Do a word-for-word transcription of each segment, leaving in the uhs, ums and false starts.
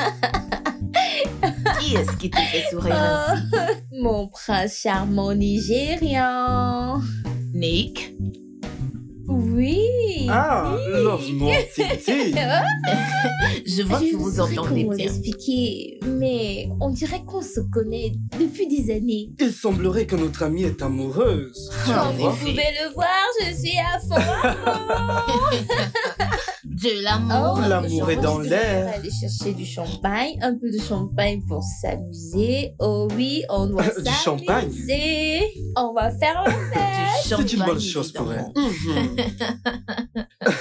Qui est-ce qui te fait sourire Oh, ainsi? mon prince charmant nigérian. Nick? Oui. Ah, love mon Titi. Je vois Je que vous ne saurais entendez comment bien. l'expliquer, mais on dirait qu'on se connaît depuis des années. Il semblerait que notre amie est amoureuse. Tu Ah, Comme vois? vous pouvez le voir, je suis à fond. De l'amour. Oh, L'amour je est dans pense que l'air. on va aller chercher du champagne, un peu de champagne pour s'amuser. Oh oui, on doit Du s'amuser. champagne? On va faire la fête. Du C'est une champagne, bonne chose pour elle. évidemment.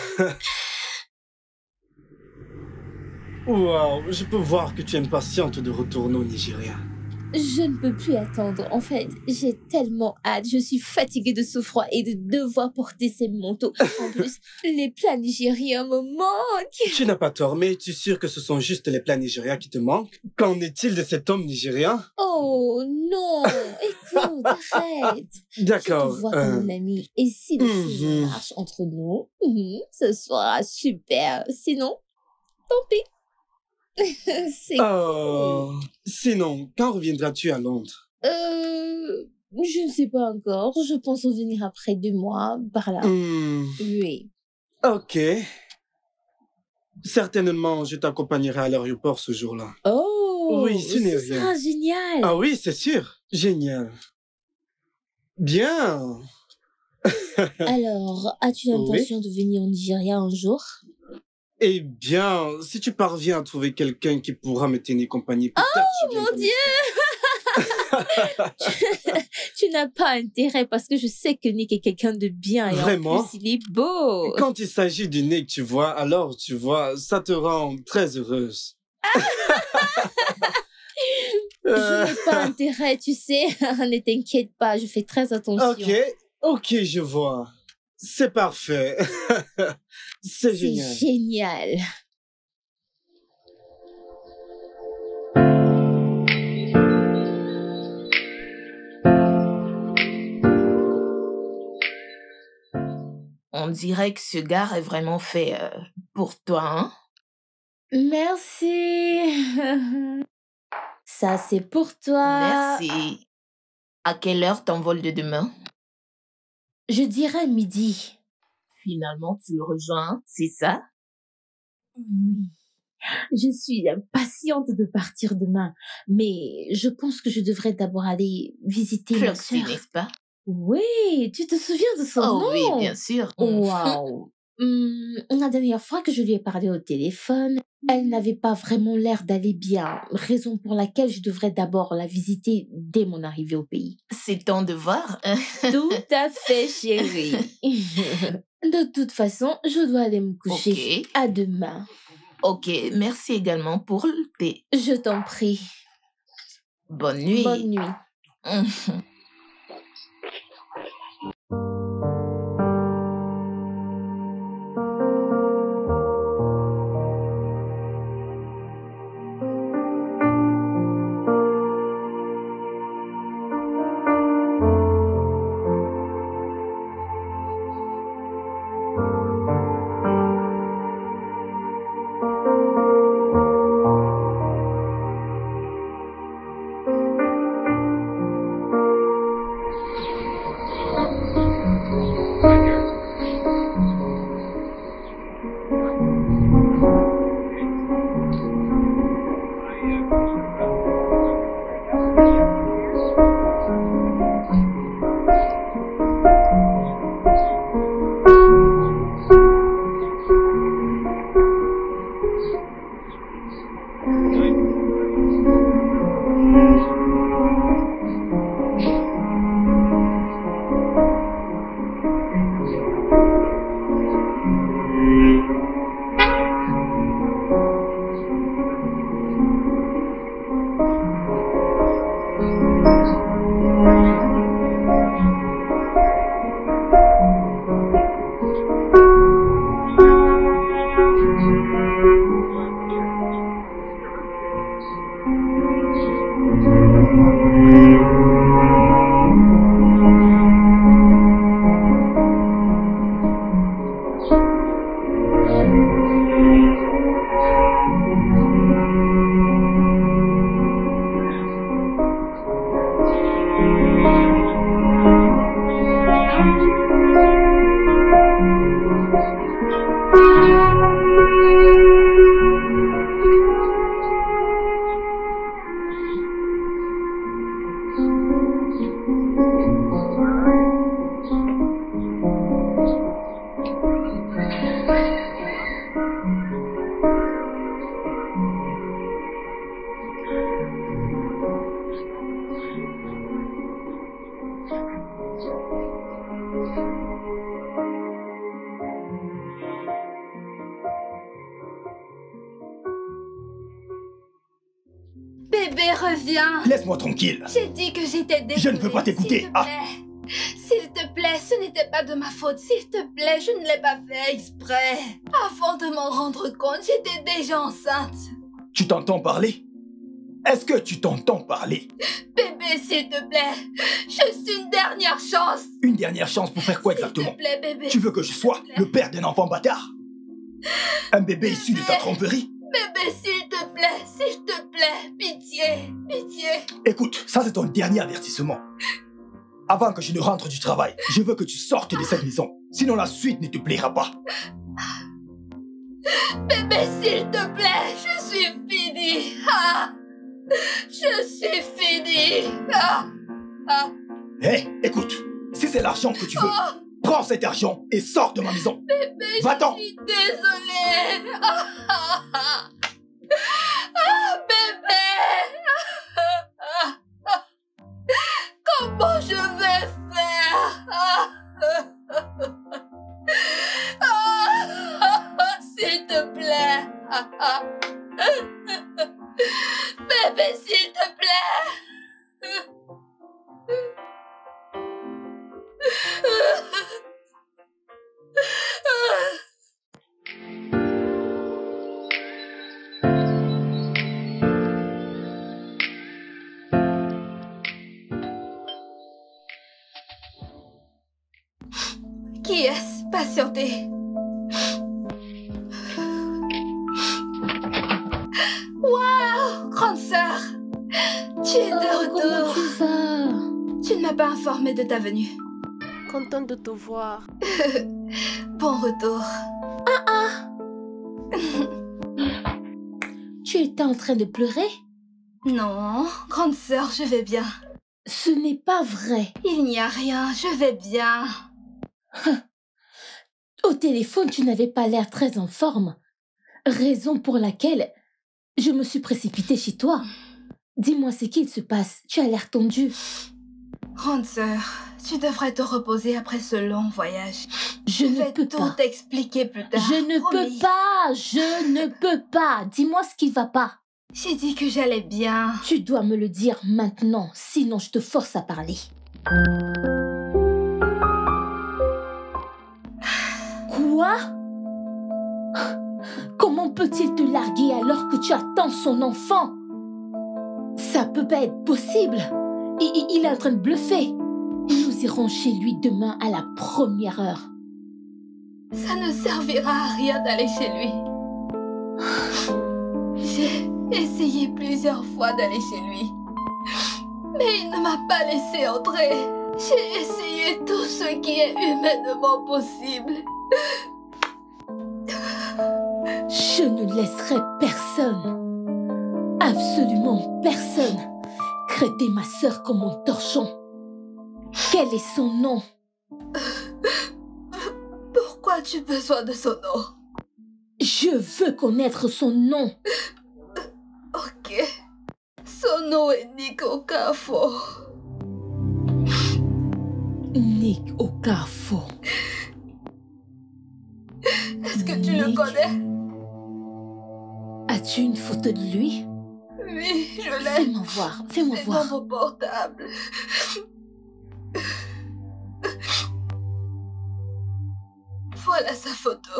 Waouh, je peux voir que tu es impatiente de retourner au Nigeria. Je ne peux plus attendre. En fait, j'ai tellement hâte. Je suis fatiguée de ce froid et de devoir porter ces manteaux. En plus, les plats nigériens me manquent. Tu n'as pas tort, mais es-tu sûr que ce sont juste les plats nigériens qui te manquent? Qu'en est-il de cet homme nigérien? Oh non, écoute, arrête. D'accord. Je te vois euh, comme mon ami. Et si les choses mhm. marchent entre nous, mhm, ce sera super. Sinon, tant pis. C'est... Oh. Sinon, quand reviendras-tu à Londres? Euh, je ne sais pas encore. Je pense revenir après deux mois, par là. Hmm, Oui. Ok. Certainement, je t'accompagnerai à l'aéroport ce jour-là. Oh, Oui, ce n'est ce rien. sera génial. Ah oui, c'est sûr. Génial. Bien. Alors, as-tu l'intention de venir au Nigeria un jour? Eh bien, si tu parviens à trouver quelqu'un qui pourra me tenir compagnie, peut-être je Mon viendrai. Dieu! Tu n'as pas intérêt parce que je sais que Nick est quelqu'un de bien et Vraiment? en plus il est beau. Quand il s'agit du Nick, tu vois, alors, tu vois, ça te rend très heureuse. Je Euh, n'ai pas intérêt, tu sais. Ne t'inquiète pas, je fais très attention. ok, ok, je vois. C'est parfait. C'est C'est génial. génial. On dirait que ce gars est vraiment fait euh, pour toi, hein? Merci. Ça, c'est pour toi. Merci. À quelle heure t'envoles de demain? Je dirais midi. Finalement, tu le rejoins, c'est ça? Oui. Je suis impatiente de partir demain, mais je pense que je devrais d'abord aller visiter ma Floxy, sœur. n'est-ce pas? Oui, tu te souviens de son Oh nom? oui, bien sûr. Waouh. Hum, la dernière fois que je lui ai parlé au téléphone, elle n'avait pas vraiment l'air d'aller bien, raison pour laquelle je devrais d'abord la visiter dès mon arrivée au pays. C'est ton devoir. Tout à fait, chérie. De toute façon, je dois aller me coucher. Ok. À demain. Ok, merci également pour le thé. Je t'en prie. Bonne nuit. Bonne nuit. Mhm. Bébé, reviens. Laisse-moi tranquille. J'ai dit que j'étais désolée. Je ne peux pas t'écouter. S'il te Ah. plaît. S'il te plaît, ce n'était pas de ma faute. S'il te plaît, je ne l'ai pas fait exprès. Avant de m'en rendre compte, j'étais déjà enceinte. Tu t'entends parler? Est-ce que tu t'entends parler? Bébé, s'il te plaît, juste une dernière chance. Une dernière chance pour faire quoi exactement? S'il te plaît, bébé. Tu veux que je sois le père d'un enfant bâtard? Un bébé issu de ta tromperie? Bébé, s'il te plaît, s'il te plaît, pitié, pitié. Écoute, ça c'est ton dernier avertissement. Avant que je ne rentre du travail, je veux que tu sortes de cette maison. Sinon la suite ne te plaira pas. Bébé, s'il te plaît, je suis finie. Ah, je suis finie. Ah, ah. Hé, hey, écoute, si c'est l'argent que tu veux, Oh. prends cet argent et sors de ma maison. Bébé, Va-t'en. je suis désolée. Ah, ah, ah. Ah, bébé. Ah, ah, ah. Comment je vais faire? Ah, ah, ah. S'il te plaît. Ah, ah. Bébé, s'il te plaît. Qui est-ce? Patientez. Waouh, grande sœur. Tu es de Oh, comment retour. tu vas? Tu ne m'as pas informé de ta venue. Contente de te voir. Bon retour. Tu étais en train de pleurer? Non, grande sœur, je vais bien. Ce n'est pas vrai. Il n'y a rien, je vais bien. Au téléphone, tu n'avais pas l'air très en forme. Raison pour laquelle je me suis précipitée chez toi. Dis-moi ce qu'il se passe. Tu as l'air tendu. Grande sœur, tu devrais te reposer après ce long voyage. Je Je ne vais peux tout pas. t'expliquer plus tard. Je ne promis. peux pas. Je ne peux pas. Dis-moi ce qui va pas. J'ai dit que j'allais bien. Tu dois me le dire maintenant, sinon je te force à parler. Quoi? Comment peut-il te larguer alors que tu attends son enfant? Ça peut pas être possible. Il, il- il est en train de bluffer. Nous irons chez lui demain à la première heure. Ça ne servira à rien d'aller chez lui. J'ai essayé plusieurs fois d'aller chez lui. Mais il ne m'a pas laissé entrer. J'ai essayé tout ce qui est humainement possible. Je ne laisserai personne, absolument personne, traiter ma sœur comme mon torchon. Quel est son nom? Pourquoi as-tu besoin de son nom? Je veux connaître son nom. Ok. Son nom est Nick Okafor. Nick Okafor. Est-ce que tu le Nick. connais? As-tu une photo de lui? Oui, je l'ai. Fais-moi voir, fais-moi C'est dans voir. mon portable. Voilà sa photo.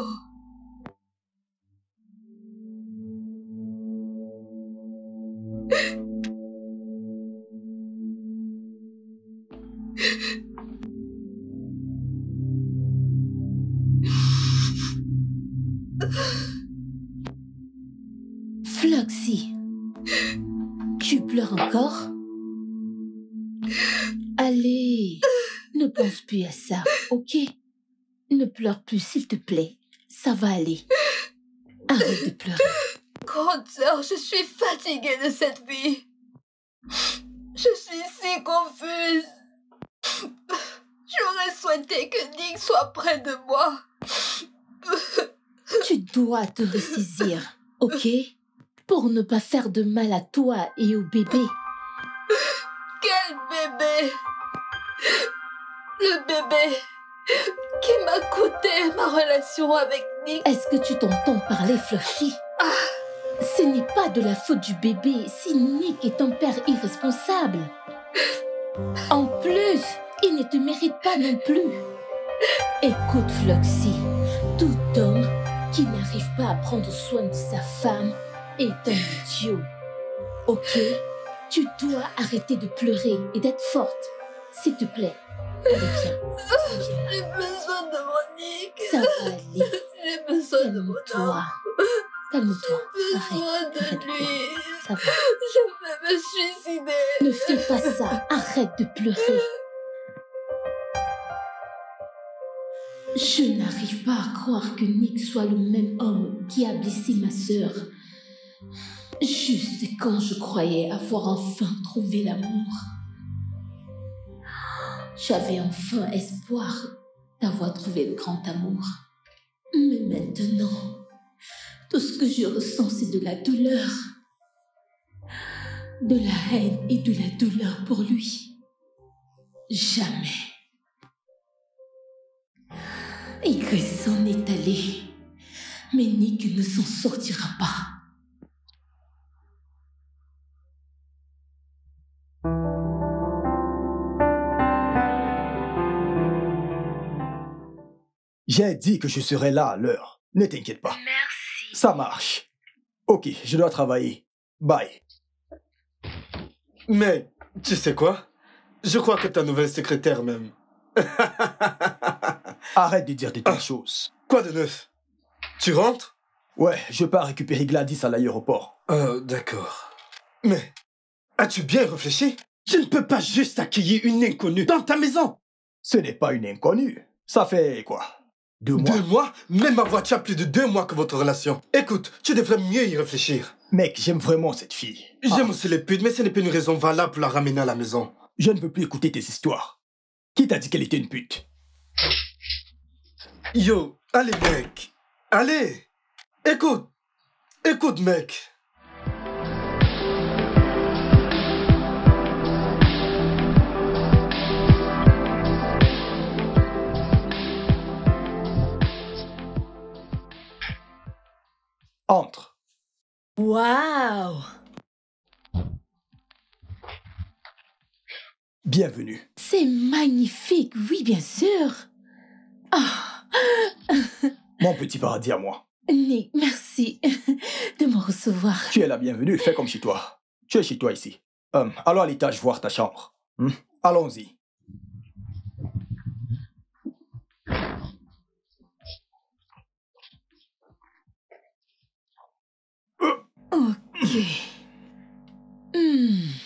Floxy, tu pleures encore? Allez, ne pense plus à ça, ok? Ne pleure plus, s'il te plaît. Ça va aller. Arrête de pleurer. Grande sœur, je suis fatiguée de cette vie. Je suis si confuse. J'aurais souhaité que Nick soit près de moi. Tu dois te ressaisir, ok? Pour ne pas faire de mal à toi et au bébé. Quel bébé! Le bébé qui m'a coûté ma relation avec Nick. Est-ce que tu t'entends parler, Floxy? Ce n'est pas de la faute du bébé si Nick est un père irresponsable. En plus, il ne te mérite pas non plus. Écoute, Floxy, tout homme qui n'arrive pas à prendre soin de sa femme est un idiot. Ok? Tu dois arrêter de pleurer et d'être forte. S'il te plaît. Allez, viens. Viens. J'ai besoin de mon Nick. Ça va aller. J'ai besoin de mon Calme-toi. homme. Calme-toi. J'ai Arrête. besoin de Arrête de lui. pleurer. Ça va. Je vais me suicider. Ne fais pas ça. Arrête de pleurer. Je n'arrive pas à croire que Nick soit le même homme qui a blessé ma sœur. Juste quand je croyais avoir enfin trouvé l'amour. J'avais enfin espoir d'avoir trouvé le grand amour. Mais maintenant, tout ce que je ressens, c'est de la douleur. De la haine et de la douleur pour lui. Jamais. Et que s'en est allé. Mais Nick ne s'en sortira pas. J'ai dit que je serai là à l'heure. Ne t'inquiète pas. Merci. Ça marche. Ok, je dois travailler. Bye. Mais, tu sais quoi? Je crois que ta nouvelle secrétaire même. Arrête de dire de telles Ah. choses. Quoi de neuf? Tu rentres? Ouais, je pars récupérer Gladys à l'aéroport. Euh, d'accord. Mais, as-tu bien réfléchi? Tu ne peux pas juste accueillir une inconnue dans ta maison. Ce n'est pas une inconnue. Ça fait quoi? Deux mois? Deux mois? Même ma voiture a plus de deux mois que votre relation. Écoute, tu devrais mieux y réfléchir. Mec, j'aime vraiment cette fille. J'aime Ah, aussi les putes, mais ce n'est pas une raison valable pour la ramener à la maison. je ne veux plus écouter tes histoires. Qui t'a dit qu'elle était une pute? Yo, allez mec. Allez. Écoute. Écoute mec. Entre. Waouh! Bienvenue. C'est magnifique, oui, bien sûr. Ah, Mon petit paradis à moi. Nick, merci de me recevoir. Tu es la bienvenue, fais comme chez toi. Tu es chez toi ici. Hum, allons à l'étage voir ta chambre. Hum, allons-y. Ok. Hmm.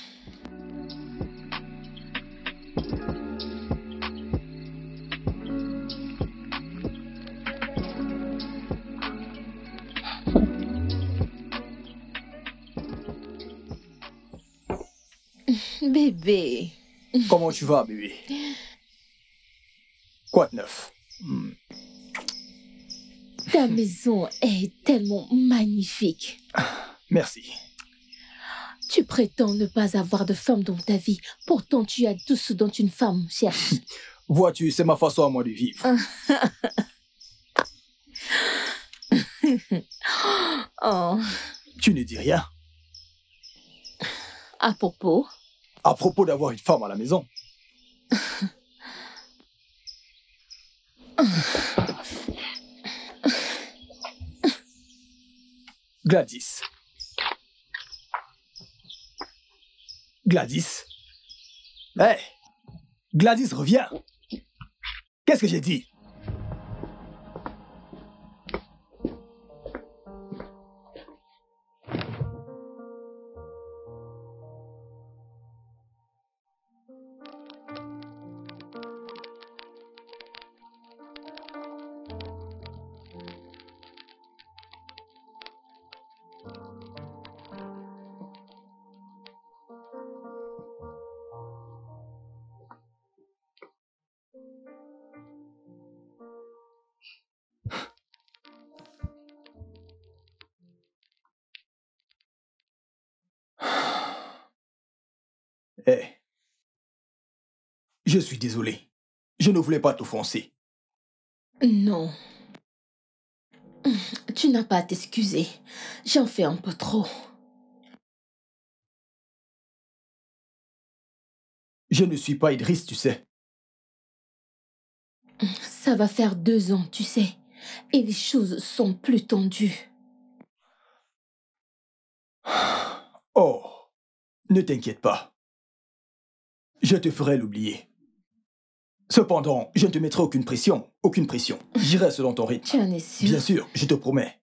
Bébé, Comment tu vas, bébé? Quoi de neuf? Hum, ta maison est tellement magnifique. merci. Tu prétends ne pas avoir de femme dans ta vie. Pourtant, tu as tout ce dont une femme cherche. Vois-tu, c'est ma façon à moi de vivre. Oh, Tu ne dis rien. à propos, À propos d'avoir une femme à la maison. Gladys. Gladys. Hé, Gladys, reviens. Qu'est-ce que j'ai dit? Hé. Je suis désolé. Je ne voulais pas t'offenser. non. Tu n'as pas à t'excuser. J'en fais un peu trop. Je ne suis pas Idriss, tu sais. Ça va faire deux ans, tu sais. Et les choses sont plus tendues. Oh, ne t'inquiète pas. Je te ferai l'oublier. Cependant, je ne te mettrai aucune pression. Aucune pression. J'irai selon ton rythme. Tu en es sûr? Bien sûr, je te promets.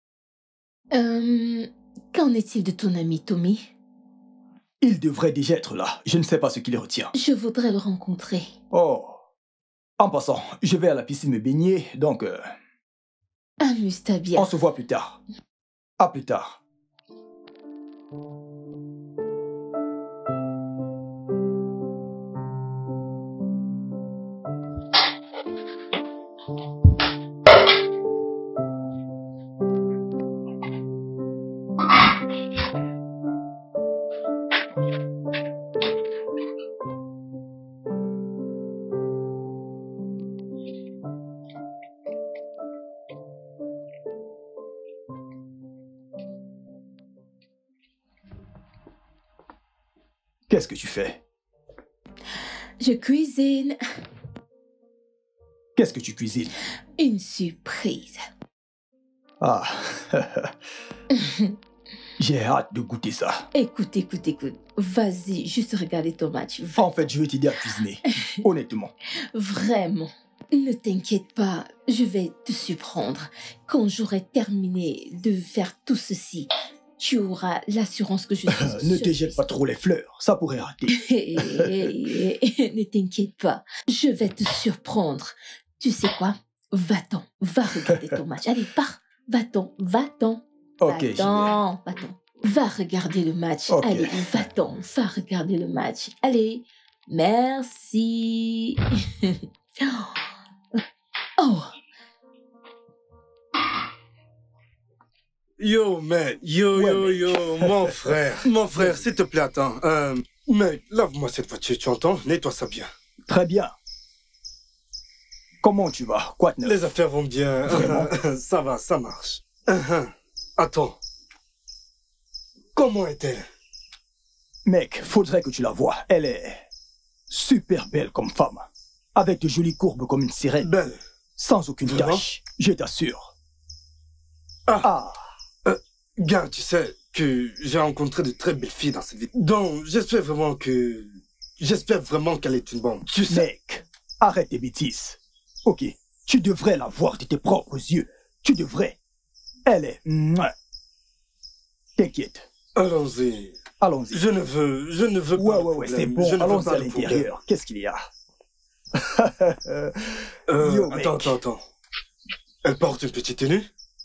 Euh, qu'en est-il de ton ami Tommy? Il devrait déjà être là. Je ne sais pas ce qui le retient. Je voudrais le rencontrer. Oh. En passant, je vais à la piscine me baigner, donc... Euh, Amuse-toi bien. on se voit plus tard. À plus tard. Qu'est-ce que tu fais? Je cuisine. Qu'est-ce que tu cuisines? Une surprise. Ah, j'ai hâte de goûter ça. Écoute, écoute, écoute. Vas-y, juste regarder ton match. Va- En fait, je vais t'aider à cuisiner. Honnêtement. Vraiment. Ne t'inquiète pas, je vais te surprendre. Quand j'aurai terminé de faire tout ceci, tu auras l'assurance que je suis... Ne te jette pas trop les fleurs, ça pourrait rater. Hé, hé, hé, ne t'inquiète pas, je vais te surprendre. Tu sais quoi? Va-t'en, va regarder ton match. Allez, pars. Va-t'en, va-t'en. Ok, j'y vais. Va-t'en, va-t'en. Va regarder le match. Ok. Allez, va-t'en, va regarder le match. Allez, merci. Oh, Yo, mec, yo, Ouais, yo, mec. yo, mon frère. Mon frère, s'il te plaît, attends. Euh, mec, lave-moi cette voiture, tu entends? Nettoie ça bien. Très bien. Comment tu vas? Quoi de neuf? Les affaires vont bien. Vraiment? Ça va, ça marche. Uh-huh. Attends. Comment est-elle? Mec, faudrait que tu la vois. Elle est super belle comme femme. Avec de jolies courbes comme une sirène. Belle. Sans aucune Vraiment? tache. Je t'assure. Ah. Ah. Gars, tu sais que j'ai rencontré de très belles filles dans cette vie. Donc, j'espère vraiment que... J'espère vraiment qu'elle est une bombe. Tu sais... Mec, arrête tes bêtises. Ok, tu devrais la voir de tes propres yeux. Tu devrais. Elle est... Mouah. T'inquiète. Allons-y. Allons-y. Je ne veux... Je ne veux Ouais, pas ouais, le ouais, c'est problème. bon. Je ne veux Allons-y pas à le problème. l'intérieur. Qu'est-ce qu'il y a? Euh, Yo, mec. attends, attends, attends. Elle porte une petite tenue?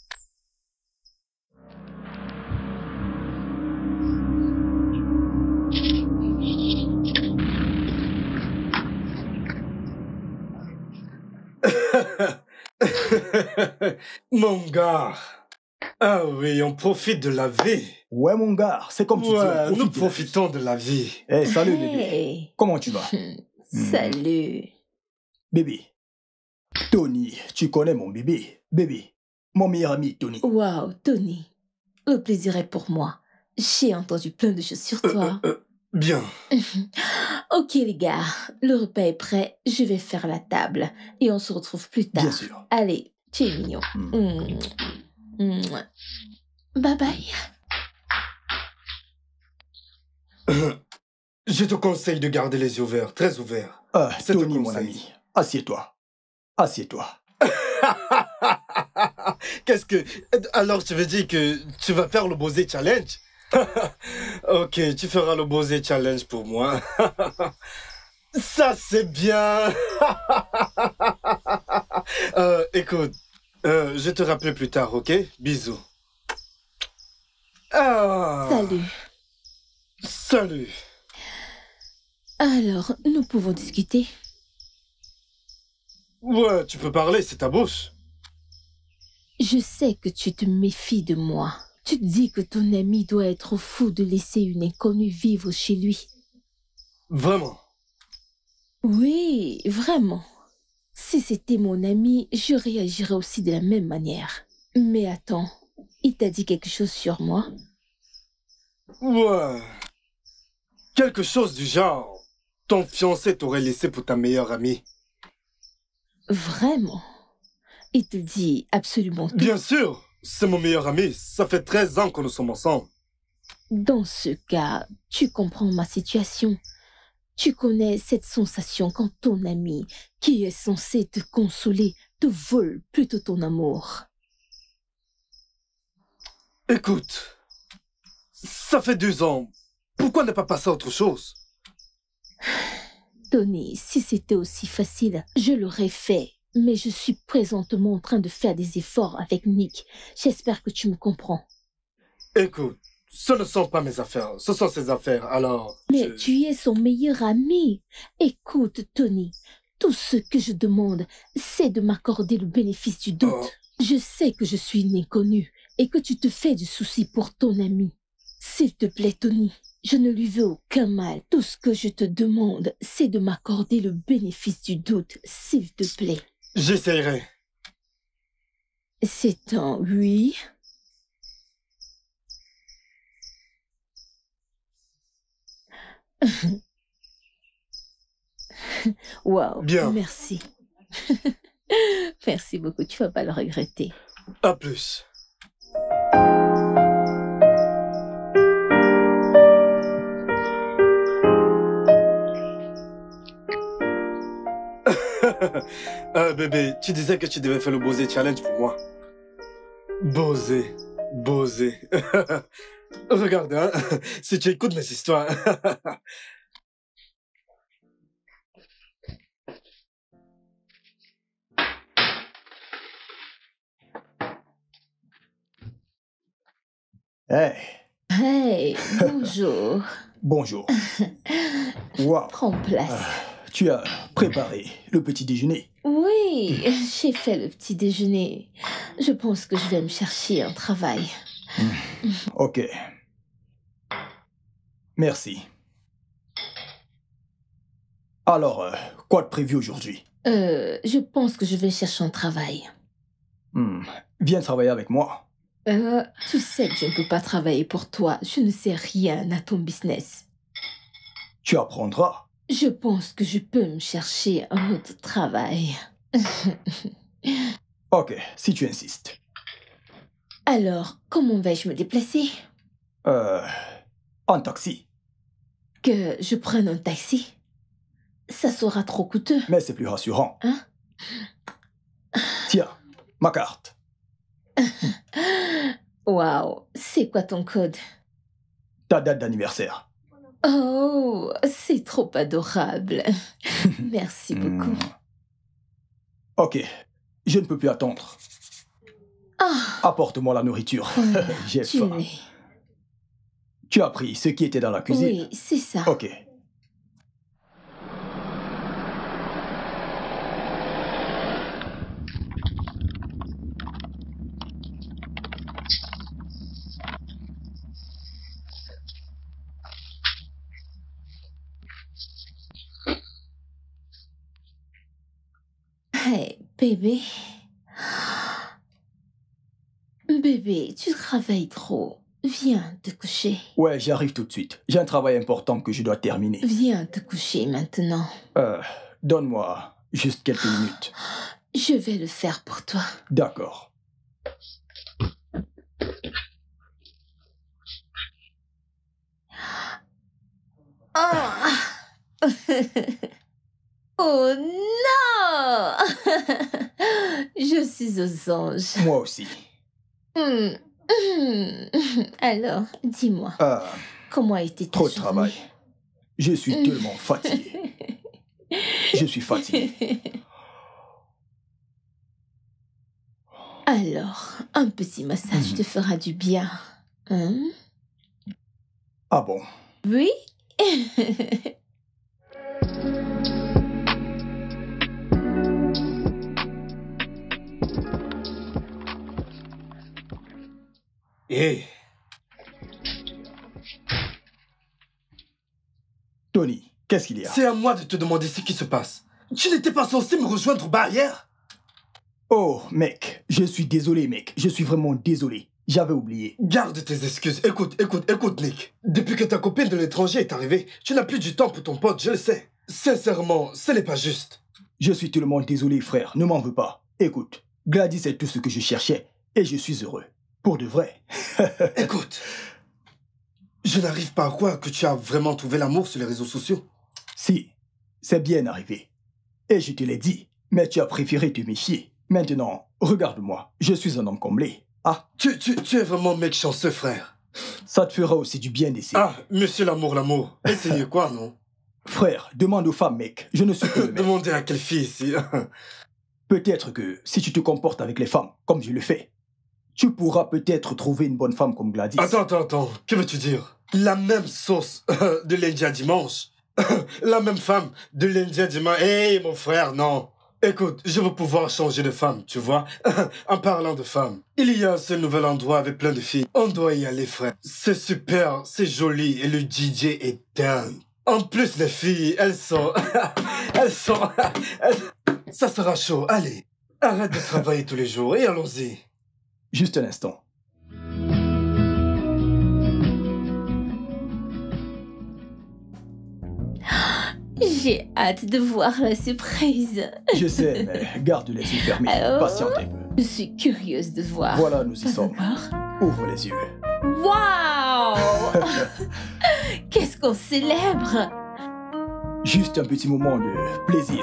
Mon gars. Ah oui, on profite de la vie. Ouais, mon gars, c'est comme tu dis. on Ouais, profite nous de la profitons de la vie. vie. Eh, salut, bébé. hey. Comment tu vas? Salut. Bébé. Tony, tu connais mon bébé. Bébé. Mon meilleur ami, Tony. Wow, Tony. Le plaisir est pour moi. J'ai entendu plein de choses sur toi. Euh, bien. Ok les gars, le repas est prêt, je vais faire la table et on se retrouve plus tard. Bien sûr. Allez, tu es mignon. Mm. Mm. Mouah. Bye bye. Je te conseille de garder les yeux ouverts, très ouverts. Ah, C'est Tony, un mon conseil. ami. Assieds-toi. Assieds-toi. Qu'est-ce que... Alors tu veux dire que tu vas faire le Bosé Challenge? Ok, tu feras le Bosé Challenge pour moi. Ça c'est bien. euh, écoute, euh, je te rappelle plus tard, ok? Bisous. Ah, Salut. Salut. Alors, nous pouvons discuter. Ouais, tu peux parler, c'est ta bouche. Je sais que tu te méfies de moi. Tu te dis que ton ami doit être fou de laisser une inconnue vivre chez lui. Vraiment. Oui, vraiment. Si c'était mon ami, je réagirais aussi de la même manière. Mais attends, il t'a dit quelque chose sur moi? Ouais. Quelque chose du genre. Ton fiancé t'aurait laissé pour ta meilleure amie. Vraiment? Il te dit absolument tout? Bien sûr, c'est mon meilleur ami. Ça fait treize ans que nous sommes ensemble. Dans ce cas, tu comprends ma situation. Tu connais cette sensation quand ton ami, qui est censé te consoler, te vole plutôt ton amour. Écoute, ça fait deux ans. Pourquoi ne pas passer à autre chose? Tony, si c'était aussi facile, je l'aurais fait. Mais je suis présentement en train de faire des efforts avec Nick. J'espère que tu me comprends. Écoute, ce ne sont pas mes affaires, ce sont ses affaires, alors... Mais je... tu es son meilleur ami. Écoute, Tony, tout ce que je demande, c'est de m'accorder le bénéfice du doute. Oh. Je sais que je suis une inconnue et que tu te fais du souci pour ton ami. S'il te plaît, Tony, je ne lui veux aucun mal. Tout ce que je te demande, c'est de m'accorder le bénéfice du doute, s'il te plaît. J'essayerai. C'est un oui. Wow, Bien. Merci. Merci beaucoup, tu vas pas le regretter. À plus. Ah bébé, tu disais que tu devais faire le Bosé Challenge pour moi. Bosé, Bosé. Regarde, hein, si tu écoutes mes histoires. Hey, Hey, bonjour. bonjour. Wow. Prends place. Tu as préparé le petit déjeuner. Oui, j'ai fait le petit déjeuner. Je pense que je vais me chercher un travail. Ok. Merci. Alors, euh, quoi de prévu aujourd'hui? Euh, je pense que je vais chercher un travail. Hmm, Viens travailler avec moi. Euh, tu sais que je ne peux pas travailler pour toi. Je ne sais rien à ton business. Tu apprendras. Je pense que je peux me chercher un autre travail. Ok, si tu insistes. Alors, comment vais-je me déplacer? Euh, en taxi. Que je prenne un taxi? Ça sera trop coûteux. Mais c'est plus rassurant. Hein? Tiens, ma carte. Waouh, c'est quoi ton code? Ta date d'anniversaire. Oh, c'est trop adorable. Merci beaucoup. Hmm. Ok, je ne peux plus attendre. Ah, Apporte-moi la nourriture. J'ai tu faim. es... Tu as pris ce qui était dans la cuisine? Oui, c'est ça. Ok. Hey, bébé. Bébé, tu travailles trop. Viens te coucher. Ouais, j'arrive tout de suite. J'ai un travail important que je dois terminer. Viens te coucher maintenant. Euh, donne-moi juste quelques minutes. Je vais le faire pour toi. D'accord. Oh, oh non! Je suis aux anges. Moi aussi. Hmm, hmm. Alors, dis-moi, Euh, comment a été ta trop de journée? travail. Je suis tellement fatigué. Je suis fatigué. Alors, un petit massage Mhm. te fera du bien. Hein? Ah bon? Oui? Hé, Tony, qu'est-ce qu'il y a? c'est à moi de te demander ce qui se passe. Tu n'étais pas censé me rejoindre au bar hier? Oh, mec, Je suis désolé, mec. Je suis vraiment désolé. J'avais oublié. Garde tes excuses. Écoute, écoute, écoute, Nick. Depuis que ta copine de l'étranger est arrivée, tu n'as plus du temps pour ton pote, je le sais. Sincèrement, ce n'est pas juste. Je suis tellement désolé, frère. Ne m'en veux pas. Écoute, Gladys est tout ce que je cherchais et je suis heureux. Pour de vrai. Écoute, je n'arrive pas à croire que tu as vraiment trouvé l'amour sur les réseaux sociaux. Si, c'est bien arrivé. Et je te l'ai dit, mais tu as préféré te méfier. Maintenant, regarde-moi, je suis un homme comblé. Ah, Tu, tu, tu es vraiment mec chanceux, frère. ça te fera aussi du bien d'essayer. Ah, monsieur l'amour, l'amour. Essayez quoi, non? Frère, demande aux femmes, mec. Je ne suis que le mec. Demandez à quelle fille ici. Peut-être que si tu te comportes avec les femmes, comme je le fais, tu pourras peut-être trouver une bonne femme comme Gladys. Attends, attends, attends. Que veux-tu dire? La même sauce de lundi à dimanche. La même femme de lundi à dimanche. Hé, mon frère, non. Écoute, je veux pouvoir changer de femme, tu vois. En parlant de femmes, il y a ce nouvel endroit avec plein de filles. On doit y aller, frère. C'est super, c'est joli et le D J est dingue. En plus, les filles, elles sont... elles sont... elles- Ça sera chaud. Allez, arrête de travailler tous les jours et allons-y. Juste un instant. J'ai hâte de voir la surprise. Je sais, mais garde les yeux fermés. Oh. Patiente un peu. Je suis curieuse de voir. Voilà, nous y Pas sommes. encore. Ouvre les yeux. Waouh! Qu'est-ce qu'on célèbre? Juste un petit moment de plaisir.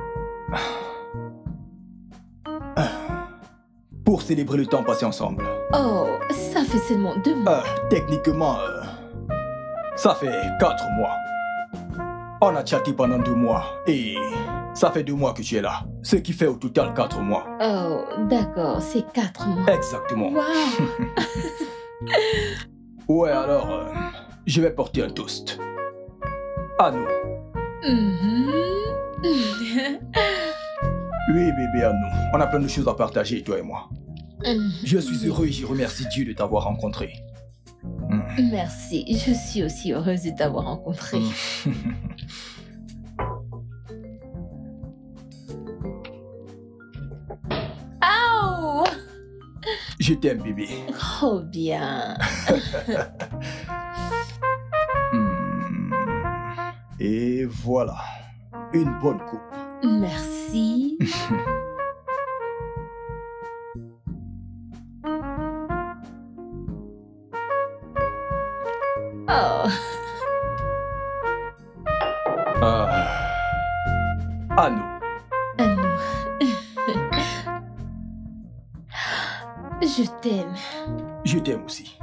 Pour célébrer le temps passé ensemble. Oh, ça fait seulement deux mois. Euh, techniquement, euh, ça fait quatre mois. On a chatté pendant deux mois et ça fait deux mois que tu es là. Ce qui fait au total quatre mois. Oh, d'accord, c'est quatre mois. Exactement. Waouh! Ouais, alors, euh, je vais porter un toast. À nous. Mhm. Oui, bébé, à nous. On a plein de choses à partager, toi et moi. Mhm. Je suis heureux et je remercie Dieu de t'avoir rencontré. Mm. Merci, je suis aussi heureuse de t'avoir rencontré. Mm. Oh! Je t'aime, bébé. Trop bien. Mm. Et voilà. Une bonne coupe. Merci. Oh, Ah. À nous. à nous. Je t'aime. Je t'aime aussi.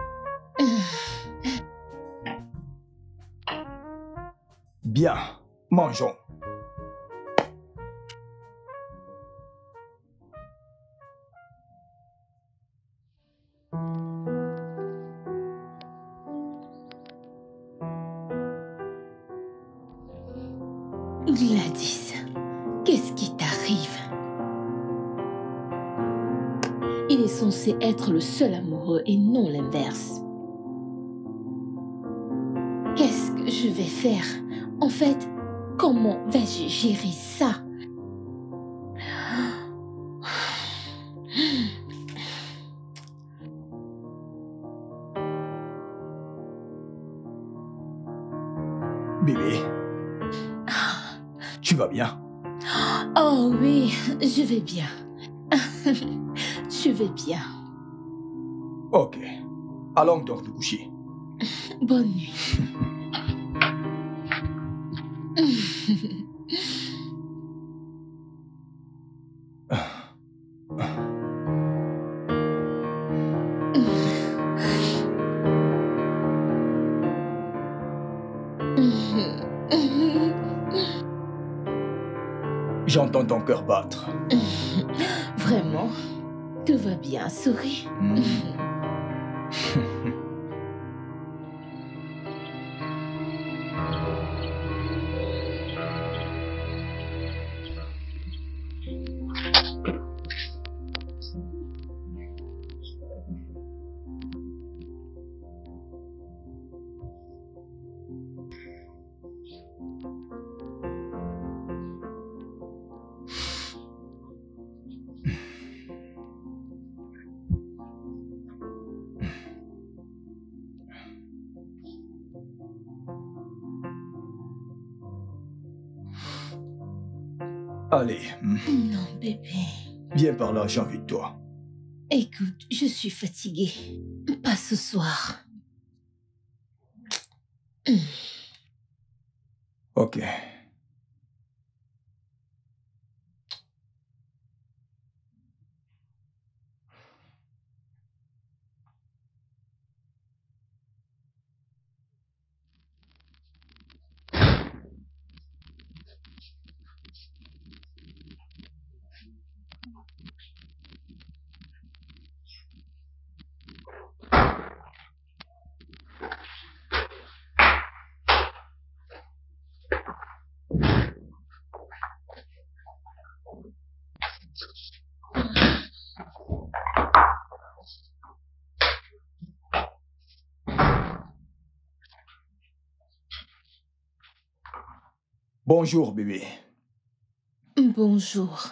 Bien. Mangeons. Gladys, qu'est-ce qui t'arrive? Il est censé être le seul amoureux et non l'inverse. Qu'est-ce que je vais faire? En fait, comment vais-je gérer ça? Bébé. Tu vas bien? Oh oui, je vais bien. Je vais bien. Ok. Allons donc nous coucher. Bonne nuit. J'entends ton cœur battre. Vraiment, tout va bien, souris. Mm. Allez. hmm. Non, bébé. Viens par là, j'ai envie de toi. Écoute, je suis fatiguée. Pas ce soir. Ok. Bonjour, bébé. Bonjour.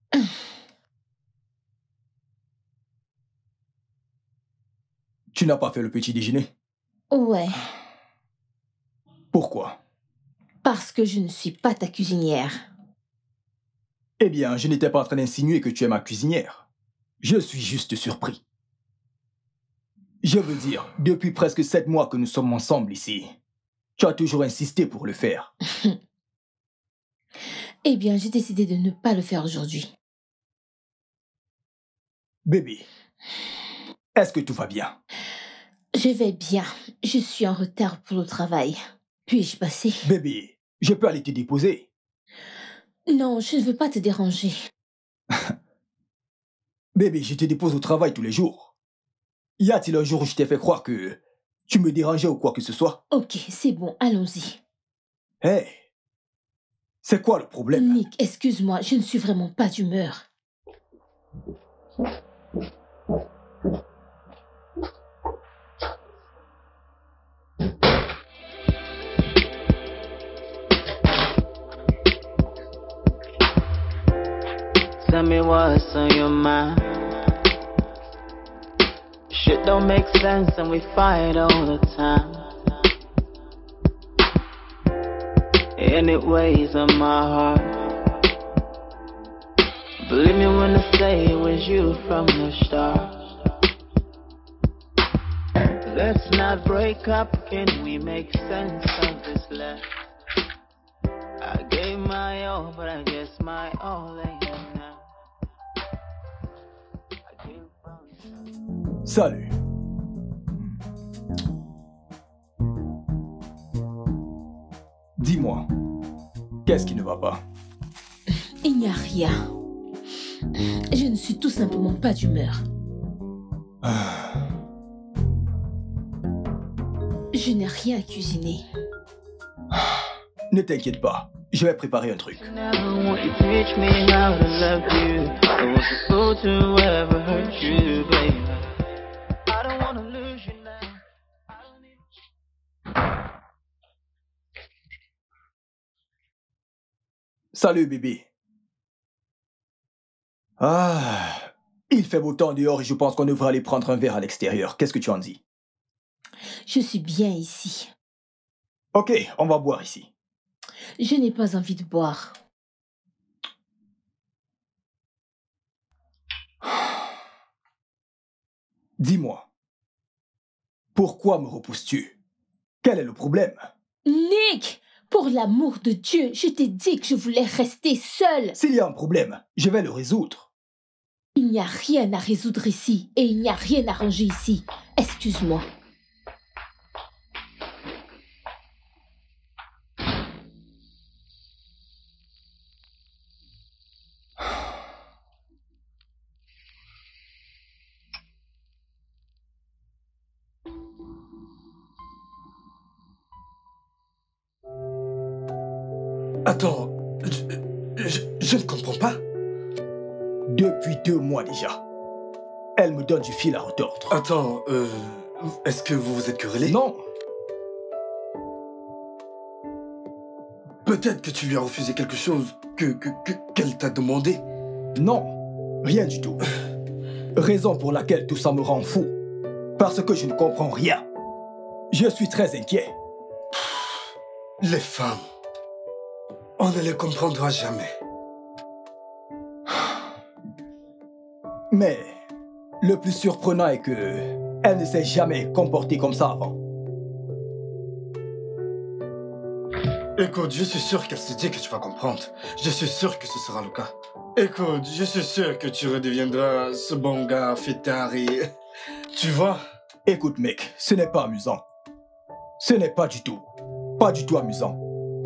Tu n'as pas fait le petit déjeuner? Ouais, Pourquoi? parce que je ne suis pas ta cuisinière. Eh bien, je n'étais pas en train d'insinuer que tu es ma cuisinière. Je suis juste surpris. Je veux dire, depuis presque sept mois que nous sommes ensemble ici, tu as toujours insisté pour le faire. Eh bien, j'ai décidé de ne pas le faire aujourd'hui. Bébé, est-ce que tout va bien? Je vais bien. Je suis en retard pour le travail. Puis-je passer? Bébé, je peux aller te déposer. Non, je ne veux pas te déranger. Bébé, je te dépose au travail tous les jours. Y a-t-il un jour où je t'ai fait croire que tu me dérangeais ou quoi que ce soit? Ok, c'est bon, allons-y. Hé, c'est quoi le problème? Nick, excuse-moi, je ne suis vraiment pas d'humeur. Tell me what's on your mind. Shit don't make sense and we fight all the time. And it weighs on my heart. Believe me when I say it was you from the start. Let's not break up, can we make sense of this life? I gave my all, but I guess my all ain't enough. I came from... Salut. Dis-moi, qu'est-ce qui ne va pas? Il n'y a rien. Je ne suis tout simplement pas d'humeur. Je n'ai rien à cuisiner. Ne t'inquiète pas, je vais préparer un truc. Never want you to teach me how to love you. I was supposed to ever hurt you, baby. I don't wanna lose you now. I don't need... Salut bébé. Ah, il fait beau temps dehors et je pense qu'on devrait aller prendre un verre à l'extérieur. Qu'est-ce que tu en dis? Je suis bien ici. Ok, on va boire ici. Je n'ai pas envie de boire. Dis-moi, pourquoi me repousses-tu? Quel est le problème? Nick! Pour l'amour de Dieu, je t'ai dit que je voulais rester seule. S'il y a un problème, je vais le résoudre. Il n'y a rien à résoudre ici et il n'y a rien à ranger ici. Excuse-moi. Attends, je, je, je ne comprends pas. Depuis deux mois déjà. Elle me donne du fil à retordre. Attends, euh, est-ce que vous vous êtes querellé? Non. Peut-être que tu lui as refusé quelque chose que, que, que- qu'elle t'a demandé. Non, rien du tout. Raison pour laquelle tout ça me rend fou. Parce que je ne comprends rien. Je suis très inquiet. Les femmes, on ne les comprendra jamais. Mais le plus surprenant est que elle ne s'est jamais comportée comme ça avant. Écoute, je suis sûr qu'elle s'est dit que tu vas comprendre. Je suis sûr que ce sera le cas. Écoute, je suis sûr que tu redeviendras ce bon gars fêtard et... Tu vois? Écoute mec, ce n'est pas amusant. Ce n'est pas du tout. Pas du tout amusant.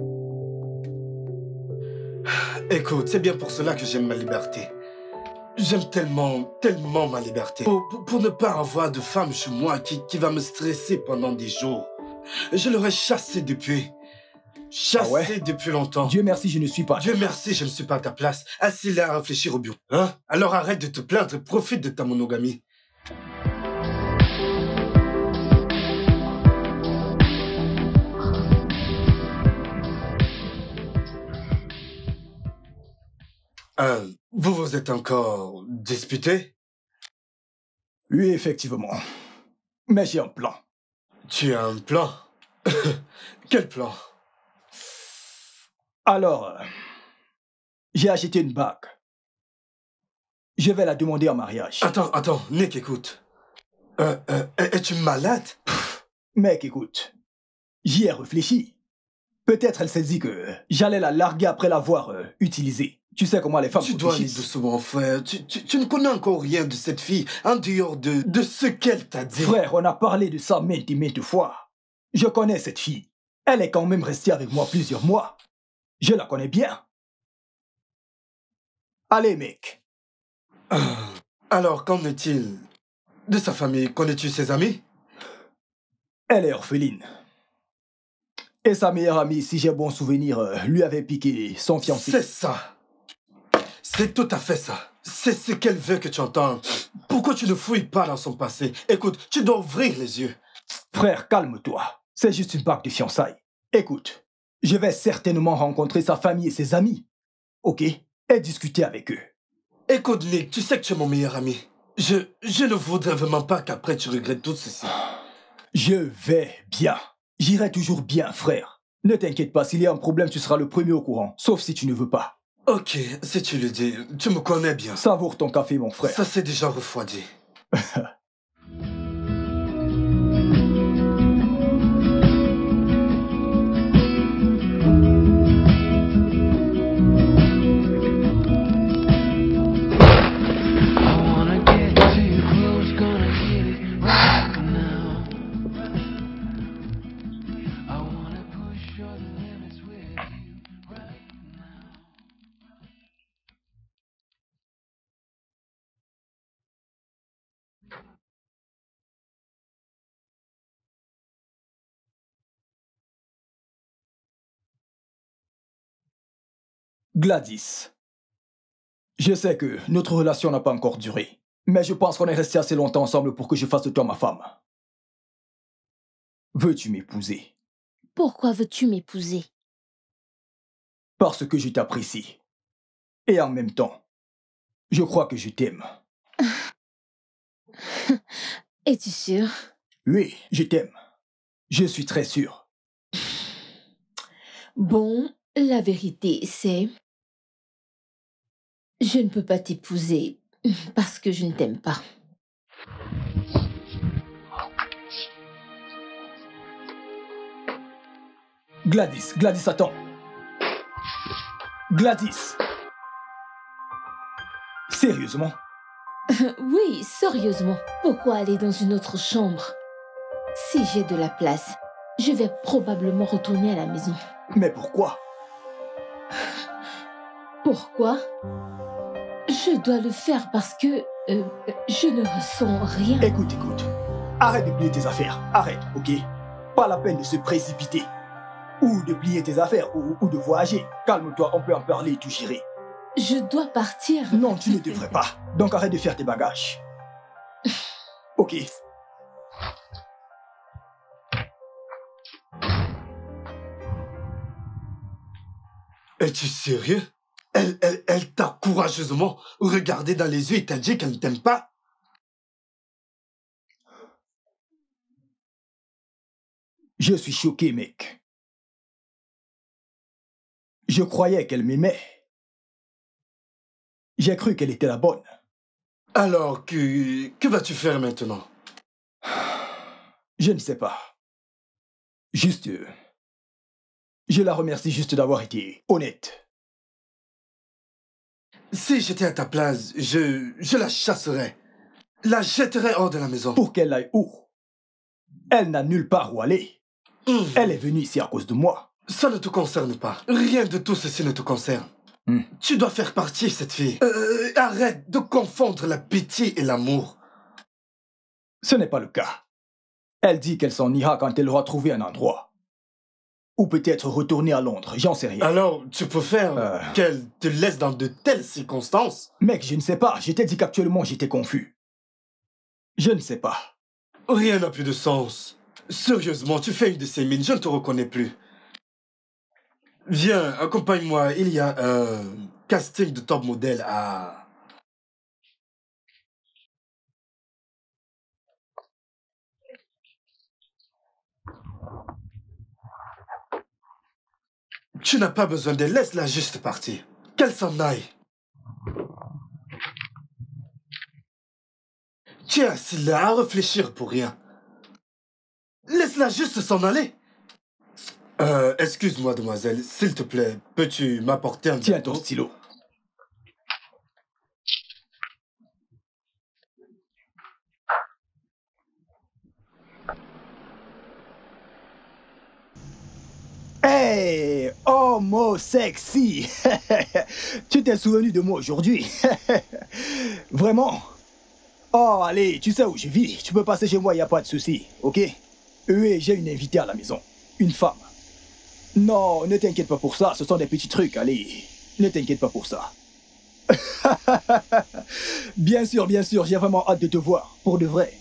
Écoute, c'est bien pour cela que j'aime ma liberté. J'aime tellement, tellement ma liberté. Pour, pour, pour ne pas avoir de femme chez moi qui, qui va me stresser pendant des jours. Je l'aurais chassé depuis. Chassé Ah ouais? depuis longtemps. Dieu merci, je ne suis pas. Dieu merci, je ne suis pas à ta place. Assis là à réfléchir au bio. Hein? Alors arrête de te plaindre et profite de ta monogamie. Euh, vous vous êtes encore disputé? Oui, effectivement. Mais j'ai un plan. Tu as un plan? Quel plan? Alors, euh, j'ai acheté une bague. Je vais la demander en mariage. Attends, attends, Nick, écoute. Euh, euh, es-tu malade? Mec, écoute. J'y ai réfléchi. Peut-être elle s'est dit que j'allais la larguer après l'avoir euh, utilisée. Tu sais comment les femmes Tu dois aller réfléchissent. doucement, frère. Tu, tu, tu ne connais encore rien de cette fille, en dehors de, de ce qu'elle t'a dit. Frère, on a parlé de ça maintes et maintes fois. Je connais cette fille. Elle est quand même restée avec moi plusieurs mois. Je la connais bien. Allez, mec. Euh, alors, qu'en est-il de sa famille? Connais-tu ses amis? Elle est orpheline. Et sa meilleure amie, si j'ai bon souvenir, euh, lui avait piqué son fiancé. C'est ça. C'est tout à fait ça. C'est ce qu'elle veut que tu entendes. Pourquoi tu ne fouilles pas dans son passé? Écoute, tu dois ouvrir les yeux. Frère, calme-toi. C'est juste une bague de fiançailles. Écoute, je vais certainement rencontrer sa famille et ses amis. Ok? Et discuter avec eux. Écoute, Nick, tu sais que tu es mon meilleur ami. Je, je ne voudrais vraiment pas qu'après tu regrettes tout ceci. Je vais bien. J'irai toujours bien, frère. Ne t'inquiète pas, s'il y a un problème, tu seras le premier au courant. Sauf si tu ne veux pas. Ok, si tu le dis, tu me connais bien. Savoure ton café, mon frère. Ça s'est déjà refroidi. Gladys. Je sais que notre relation n'a pas encore duré, mais je pense qu'on est resté assez longtemps ensemble pour que je fasse de toi ma femme. Veux-tu m'épouser? Pourquoi veux-tu m'épouser? Parce que je t'apprécie. Et en même temps, je crois que je t'aime. Es-tu sûr? Oui, je t'aime. Je suis très sûr. Bon, la vérité, c'est... Je ne peux pas t'épouser parce que je ne t'aime pas. Gladys, Gladys, attends. Gladys. Sérieusement? Oui, sérieusement. Pourquoi aller dans une autre chambre? Si j'ai de la place, je vais probablement retourner à la maison. Mais pourquoi? Pourquoi? Je dois le faire parce que euh, je ne ressens rien. Écoute, écoute. Arrête de plier tes affaires. Arrête, ok? Pas la peine de se précipiter. Ou de plier tes affaires, ou, ou de voyager. Calme-toi, on peut en parler et tout gérer. Je dois partir. Non, tu ne devrais pas. Donc arrête de faire tes bagages. Ok. Es-tu sérieux? Elle, elle, elle t'a courageusement regardé dans les yeux et t'a dit qu'elle ne t'aime pas? Je suis choqué, mec. Je croyais qu'elle m'aimait. J'ai cru qu'elle était la bonne. Alors, que, que vas-tu faire maintenant? Je ne sais pas. Juste... euh, je la remercie juste d'avoir été honnête. Si j'étais à ta place, je, je la chasserais. La jetterais hors de la maison. Pour qu'elle aille où? Elle n'a nulle part où aller. Hum, Elle est venue ici à cause de moi. Ça ne te concerne pas. Rien de tout ceci ne te concerne. Hmm. Tu dois faire partie, cette fille. Euh, arrête de confondre la pitié et l'amour. Ce n'est pas le cas. Elle dit qu'elle s'en ira quand elle aura trouvé un endroit. Ou peut-être retourner à Londres, j'en sais rien. Alors, tu peux faire Euh. qu'elle te laisse dans de telles circonstances? Mec, je ne sais pas. Je t'ai dit qu'actuellement j'étais confus. Je ne sais pas. Rien n'a plus de sens. Sérieusement, tu fais une de ces mines, je ne te reconnais plus. Viens, accompagne-moi. Il y a un casting de top modèle à... Tu n'as pas besoin d'elle, laisse-la juste partir. Qu'elle s'en aille. Tu es assis là à réfléchir pour rien. Laisse-la juste s'en aller. Euh, excuse-moi, demoiselle, s'il te plaît, peux-tu m'apporter un Tiens verre ton d'eau? stylo. Hey, homo sexy. Tu t'es souvenu de moi aujourd'hui? Vraiment? Oh, allez, tu sais où je vis. Tu peux passer chez moi, il n'y a pas de souci, ok? Oui, j'ai une invitée à la maison. Une femme. Non, ne t'inquiète pas pour ça, ce sont des petits trucs, allez. Ne t'inquiète pas pour ça. Bien sûr, bien sûr, j'ai vraiment hâte de te voir, pour de vrai.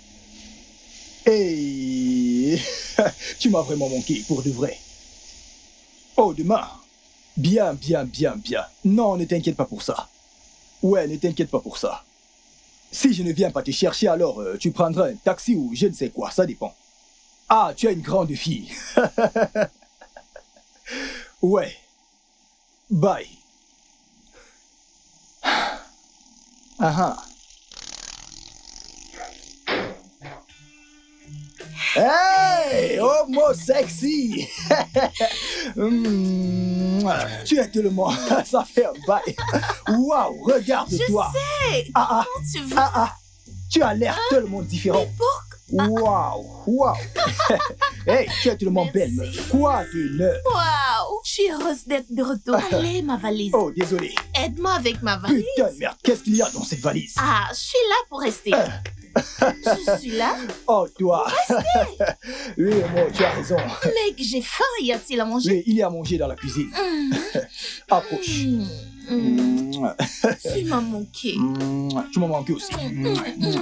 Hey, tu m'as vraiment manqué, pour de vrai. Oh, demain. Bien, bien, bien, bien. Non, ne t'inquiète pas pour ça. Ouais, ne t'inquiète pas pour ça. Si je ne viens pas te chercher, alors euh, tu prendras un taxi ou je ne sais quoi, ça dépend. Ah, tu es une grande fille. Ouais. Bye. Ah ah. Hey, homo sexy. Hmm, tu es tellement... Ça fait un bail. Waouh, regarde-toi. Je sais. Ah ah, Comment tu veux? ah ah. Tu as l'air tellement différent. Waouh, waouh. Hey, tu es tellement belle, meuf. Quoi de neuf? Waouh, je suis heureuse d'être de retour. Allez, ma valise. Oh, désolé. Aide-moi avec ma valise. Putain de merde, qu'est-ce qu'il y a dans cette valise? Ah, je suis là pour rester. Je suis là. Oh, toi. Oui, moi, tu as raison. Mec, j'ai faim. Y a-t-il à manger? Oui, il y a à manger dans la cuisine. Mmh. Approche. Mmh. Mmh. Mouah. Tu m'as manqué. Mouah. Tu m'as manqué aussi. Mouah.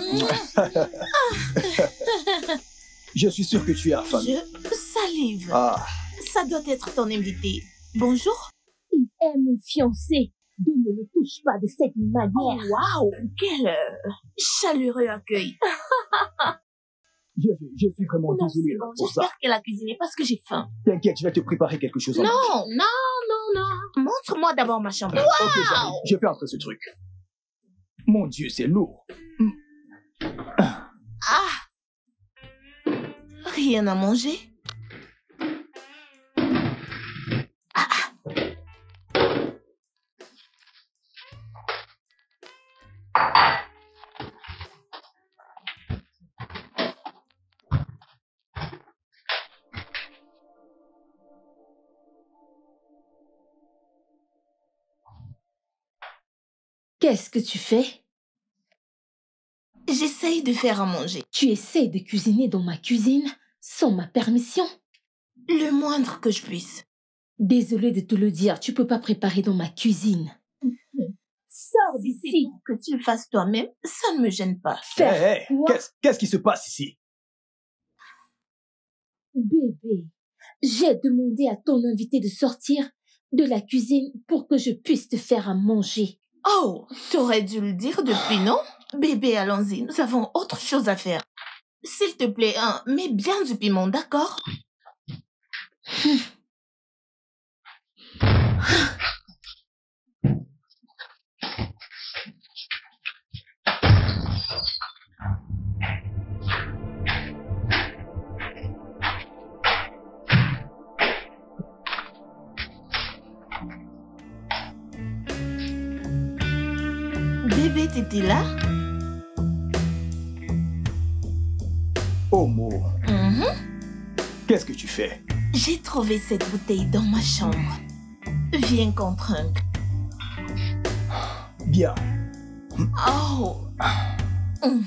Je suis sûr que tu es affamé. Je salive. Ah. Ça doit être ton invité. Bonjour. Il est mon fiancé. Donc ne le touche pas de cette Oh, manière. waouh, quel euh, chaleureux accueil. Je, je suis vraiment Non, désolé c'est là, bon, pour ça. j'espère qu'elle a cuisiné parce que j'ai faim. T'inquiète, je vais te préparer quelque chose en Non, plus. non, non, non. Montre-moi d'abord ma chambre. Ok, j'arrive. Je fais entrer ce truc. Mon Dieu, c'est lourd. Ah. Rien à manger. Ah, ah. Qu'est-ce que tu fais? J'essaye de faire à manger. Tu essaies de cuisiner dans ma cuisine sans ma permission? Le moindre que je puisse. Désolée de te le dire, tu peux pas préparer dans ma cuisine. Sors Si c'est d'ici. pour que tu le fasses toi-même, ça ne me gêne pas. Faire Hey, hey, quoi? qu'est-ce qu'est-ce qui se passe ici? Bébé, j'ai demandé à ton invité de sortir de la cuisine pour que je puisse te faire à manger. Oh, t'aurais dû le dire depuis, non? Bébé, allons-y, nous avons autre chose à faire. S'il te plaît, hein, mets bien du piment, d'accord? était là? Omo, Mhm. qu'est-ce que tu fais? J'ai trouvé cette bouteille dans ma chambre. Viens qu'on trinque. Bien. Oh. Mm.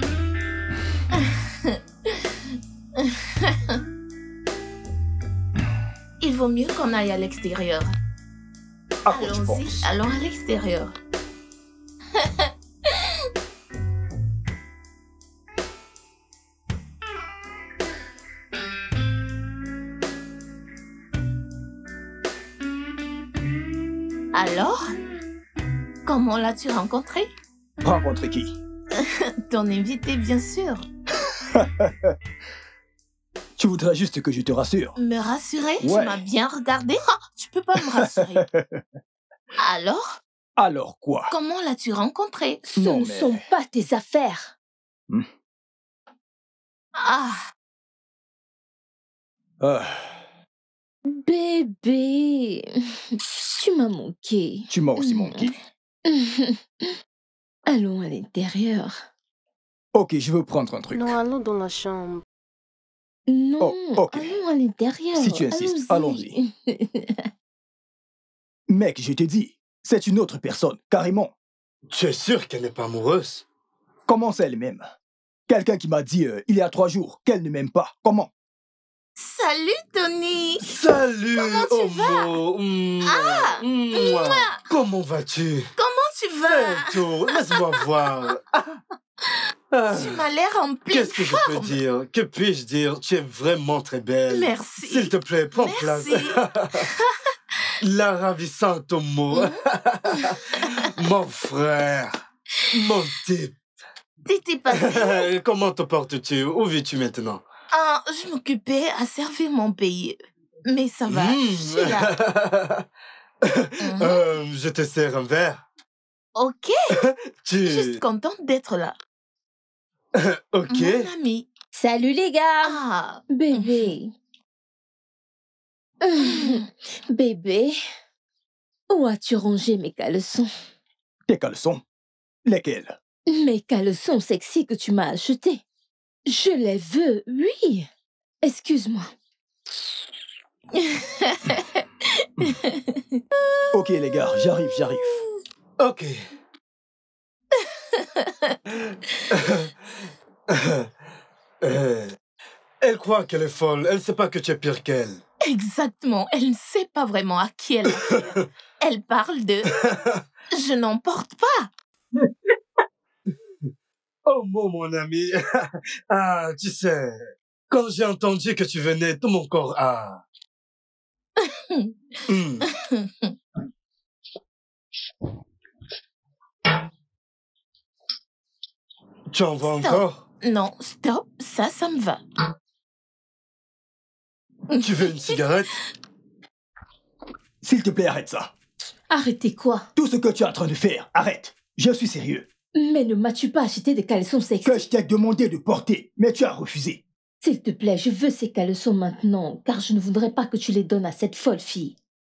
Il vaut mieux qu'on aille à l'extérieur. À quoi tu Allons-y, penses? allons à l'extérieur. Alors, comment l'as-tu rencontré? Rencontrer qui? Ton invité, bien sûr. Tu voudrais juste que je te rassure. Me rassurer? Tu Ouais. m'as bien regardé? Ah, tu peux pas me rassurer. Alors, Alors quoi? comment l'as-tu rencontré? Ce Non, ne mais- sont pas tes affaires. Ah, Ah, Bébé, tu m'as manqué. tu m'as aussi manqué. Allons à l'intérieur. Ok, je veux prendre un truc. Non, allons dans la chambre. Non, Oh, ok. allons à l'intérieur. Si tu insistes, allons-y. Mec, je t'ai dit, c'est une autre personne, carrément. Tu es sûr qu'elle n'est pas amoureuse? Comment ça elle-même? Quelqu'un qui m'a dit euh, il y a trois jours qu'elle ne m'aime pas. Comment? salut Tony. Salut, Comment tu Omo. Mouah, mouah. Comment vas-tu? Comment tu Fais vas? un tour, laisse-moi voir. Ah, Tu m'as l'air en pleine qu'est-ce que je peux forme. dire? Que puis-je dire? Tu es vraiment très belle. Merci. S'il te plaît, prends Merci. place. La ravissante Omo. Mon frère. Mon type. T'étais passé. Comment te portes-tu? Où vis-tu maintenant? Ah, je m'occupais à servir mon pays. Mais ça va, Hmm. je suis là. Mhm. Euh, je te sers un verre. Ok, Tu... juste contente d'être là. Ok. Mon ami. Salut les gars. Ah, Bébé. Bébé, où as-tu rangé mes caleçons? Tes caleçons? Lesquels? Mes caleçons sexy que tu m'as achetés. Je les veux, oui. Excuse-moi. Ok les gars, j'arrive, j'arrive. Ok. Euh, elle croit qu'elle est folle. Elle sait pas que tu es pire qu'elle. exactement. Elle ne sait pas vraiment à qui elle a affaire. Elle parle de... Je n'en porte pas. Oh mon, mon ami. Ah, tu sais, quand j'ai entendu que tu venais, tout mon corps a... Hmm. Tu en veux Stop. encore? Non, stop. Ça, ça me va. Tu veux une cigarette? S'il te plaît, arrête ça. Arrêtez quoi? Tout ce que tu es en train de faire, arrête. Je suis sérieux. Mais ne m'as-tu pas acheté des caleçons Que sexy? je t'ai demandé de porter, mais tu as refusé. S'il te plaît, je veux ces caleçons maintenant, car je ne voudrais pas que tu les donnes à cette folle fille.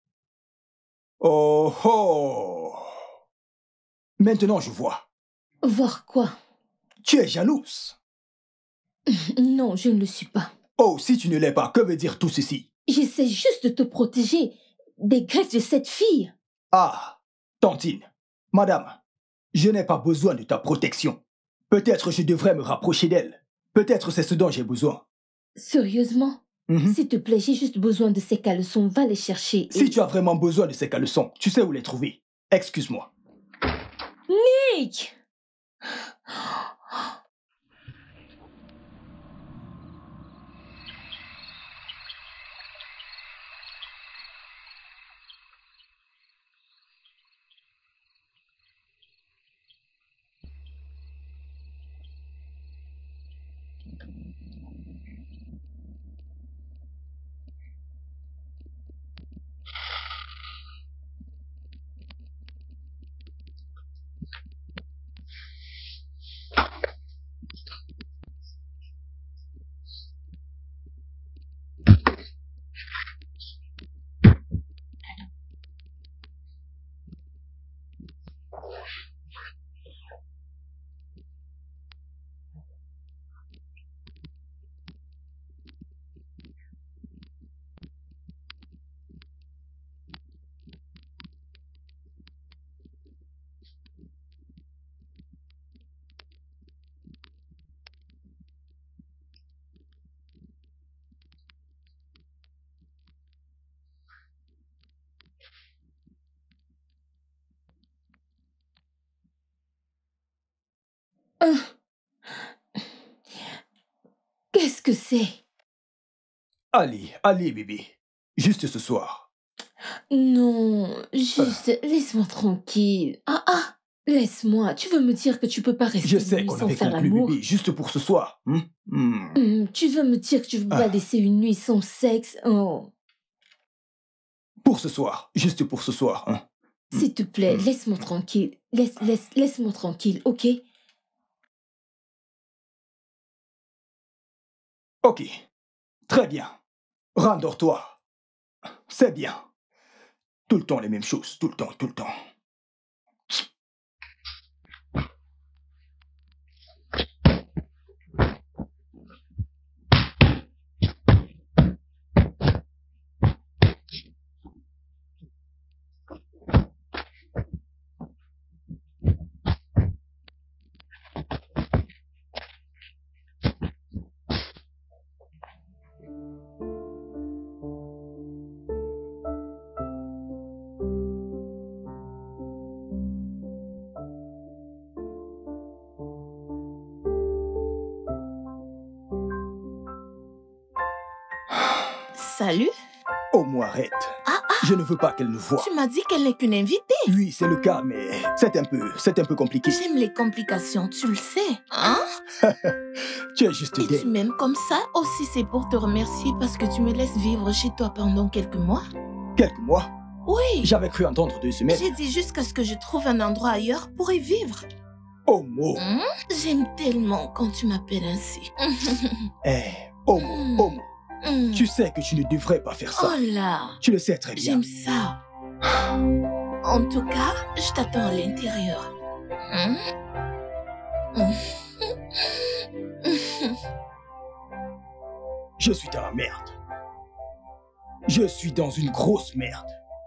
Oh oh. Maintenant je vois. Voir quoi? Tu es jalouse. Non, je ne le suis pas. Oh, si tu ne l'es pas, que veut dire tout ceci? J'essaie juste de te protéger des griffes de cette fille. Ah, Tantine, madame, je n'ai pas besoin de ta protection. Peut-être je devrais me rapprocher d'elle. Peut-être c'est ce dont j'ai besoin. Sérieusement? Mhm. S'il te plaît, j'ai juste besoin de ces caleçons, va les chercher. et- Si tu as vraiment besoin de ces caleçons, tu sais où les trouver. Excuse-moi. Nick! Euh, Qu'est-ce que c'est? Allez, allez, bébé. Juste ce soir. Non, juste, laisse-moi tranquille. Ah, ah, laisse-moi. Tu veux me dire que tu peux pas rester Je une sais nuit qu'on sans avait faire conclu, l'amour? bébé, juste pour ce soir. Hmm? Hmm. Hum, Tu veux me dire que tu veux Ah. pas laisser une nuit sans sexe? Oh, Pour ce soir, juste pour ce soir. Hein? s'il te plaît, Mm. laisse-moi tranquille. Laisse, laisse, laisse-moi tranquille, ok? Ok, très bien. Rendors-toi. C'est bien. Tout le temps les mêmes choses, tout le temps, tout le temps. Salut. Oh, moi, arrête. Ah, ah, Je ne veux pas qu'elle nous voie. tu m'as dit qu'elle n'est qu'une invitée. Oui, c'est le cas, mais c'est un peu, c'est un peu compliqué. J'aime les complications, tu le sais. Hein? Tu es juste Et tu gay. m'aimes comme ça aussi, c'est pour te remercier parce que tu me laisses vivre chez toi pendant quelques mois. Quelques mois, Oui. j'avais cru entendre deux semaines. J'ai dit jusqu'à ce que je trouve un endroit ailleurs pour y vivre. Homo. Hein? J'aime tellement quand tu m'appelles ainsi. Eh, homo, Mm. homo. Mm. Tu sais que tu ne devrais pas faire ça. Oh là, Tu le sais très bien. j'aime ça. En tout cas, je t'attends à l'intérieur. Hein? Je suis dans la merde. Je suis dans une grosse merde.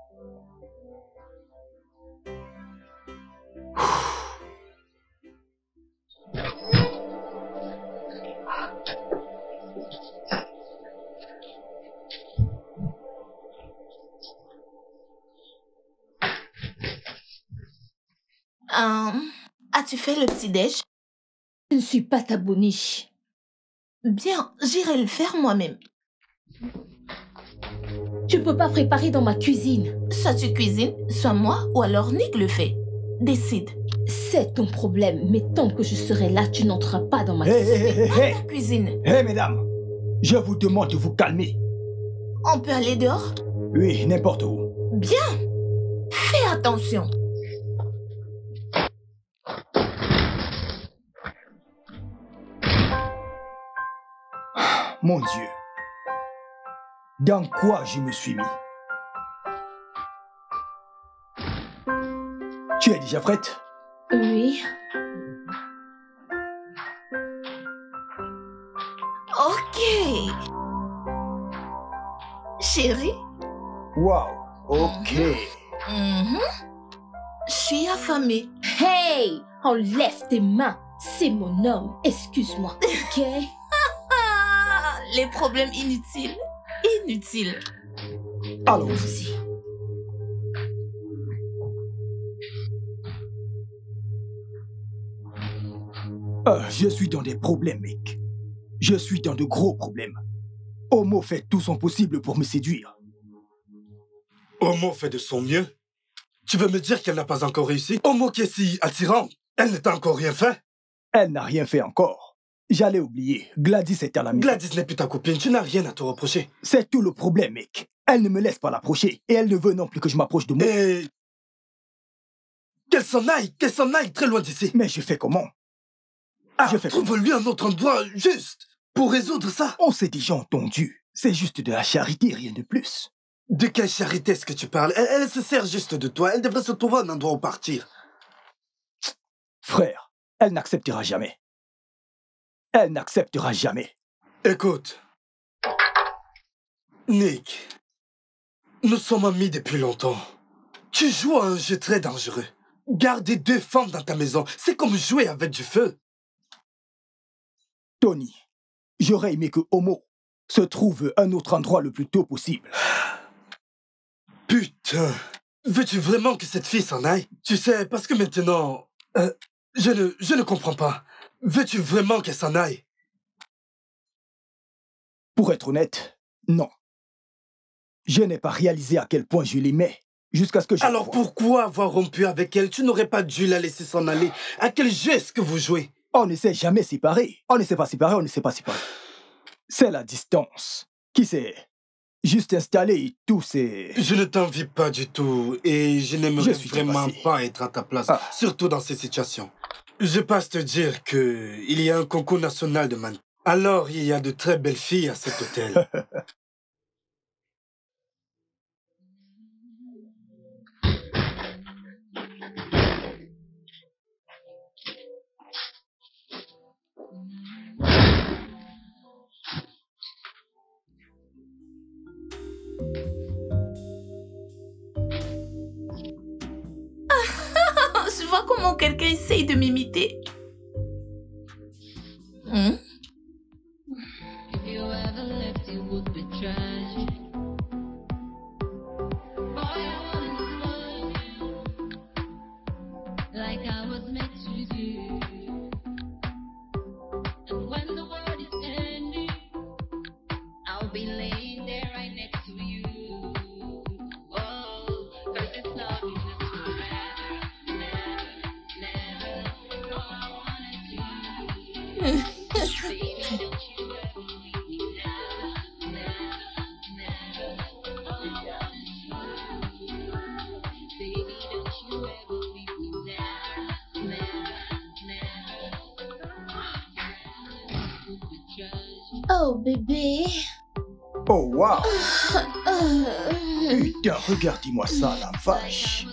Euh, as-tu fait le petit-déj? Je ne suis pas ta boniche. Bien, j'irai le faire moi-même. Tu peux pas préparer dans ma cuisine. Soit tu cuisines, soit moi, ou alors Nick le fait. Décide. C'est ton problème, mais tant que je serai là, tu n'entreras pas dans ma Hé, cuisine. hé, hé, Pas hé, la cuisine. hé, mesdames. Je vous demande de vous calmer. On peut aller dehors? Oui, n'importe où. Bien. Fais attention. Mon Dieu. Dans quoi je me suis mis? Tu es déjà prête? Oui. Ok. Chérie? Wow, ok. Mhm. Je suis affamée. Hey! Enlève tes mains. C'est mon homme. Excuse-moi, ok? Ah, les problèmes inutiles. Inutiles. Allons-y. Ah, je suis dans des problèmes, mec. Je suis dans de gros problèmes. Homo fait tout son possible pour me séduire. Homo fait de son mieux. Tu veux me dire qu'elle n'a pas encore réussi? Homo qui est si attirante, elle ne t'a encore rien fait. Elle n'a rien fait encore. J'allais oublier. Gladys est à la maison. Gladys n'est plus ta copine, tu n'as rien à te reprocher. C'est tout le problème, mec. Elle ne me laisse pas l'approcher. Et elle ne veut non plus que je m'approche de moi. Et... Qu'elle s'en aille, qu'elle s'en aille très loin d'ici. Mais je fais comment? Ah, Je fais trouve-lui un autre endroit juste pour résoudre ça. On s'est déjà entendu. C'est juste de la charité, rien de plus. De quelle charité est-ce que tu parles? elle, elle se sert juste de toi, elle devrait se trouver un endroit où partir. Frère, elle n'acceptera jamais. Elle n'acceptera jamais. Écoute, Nick, nous sommes amis depuis longtemps. Tu joues à un jeu très dangereux. Garder deux femmes dans ta maison, c'est comme jouer avec du feu. Tony, j'aurais aimé que Homo se trouve un autre endroit le plus tôt possible. Putain, veux-tu vraiment que cette fille s'en aille? Tu sais, parce que maintenant, euh, je ne, je ne comprends pas. Veux-tu vraiment qu'elle s'en aille? Pour être honnête, non. Je n'ai pas réalisé à quel point je l'aimais jusqu'à ce que je... Alors pourquoi avoir rompu avec elle? Tu n'aurais pas dû la laisser s'en aller. À quel jeu est-ce que vous jouez? On ne s'est jamais séparés. On ne s'est pas séparés, on ne s'est pas séparés. C'est la distance qui s'est juste installée et tout s'est... Je ne t'envie pas du tout et je n'aimerais vraiment dépassé. pas être à ta place, Ah. surtout dans ces situations. Je passe te dire que il y a un concours national de mannequins. Alors il y a de très belles filles à cet hôtel. Je vois comment quelqu'un essaye de m'imiter. Hmm? If you ever left, it would be tragic. Boy, I wanna love you like I was meant to do. And when the world is ending, I'll be laying there right next to you. Oh, 'cause it's loving us forever, never, never. All I wanna do, baby, don't you ever leave me, never, never, never. All I wanna do, baby, don't you ever leave me, never, never, never. Would be tragic. Oh, bébé. Oh, wow! Euh, Putain, regardez-moi ça, la vache!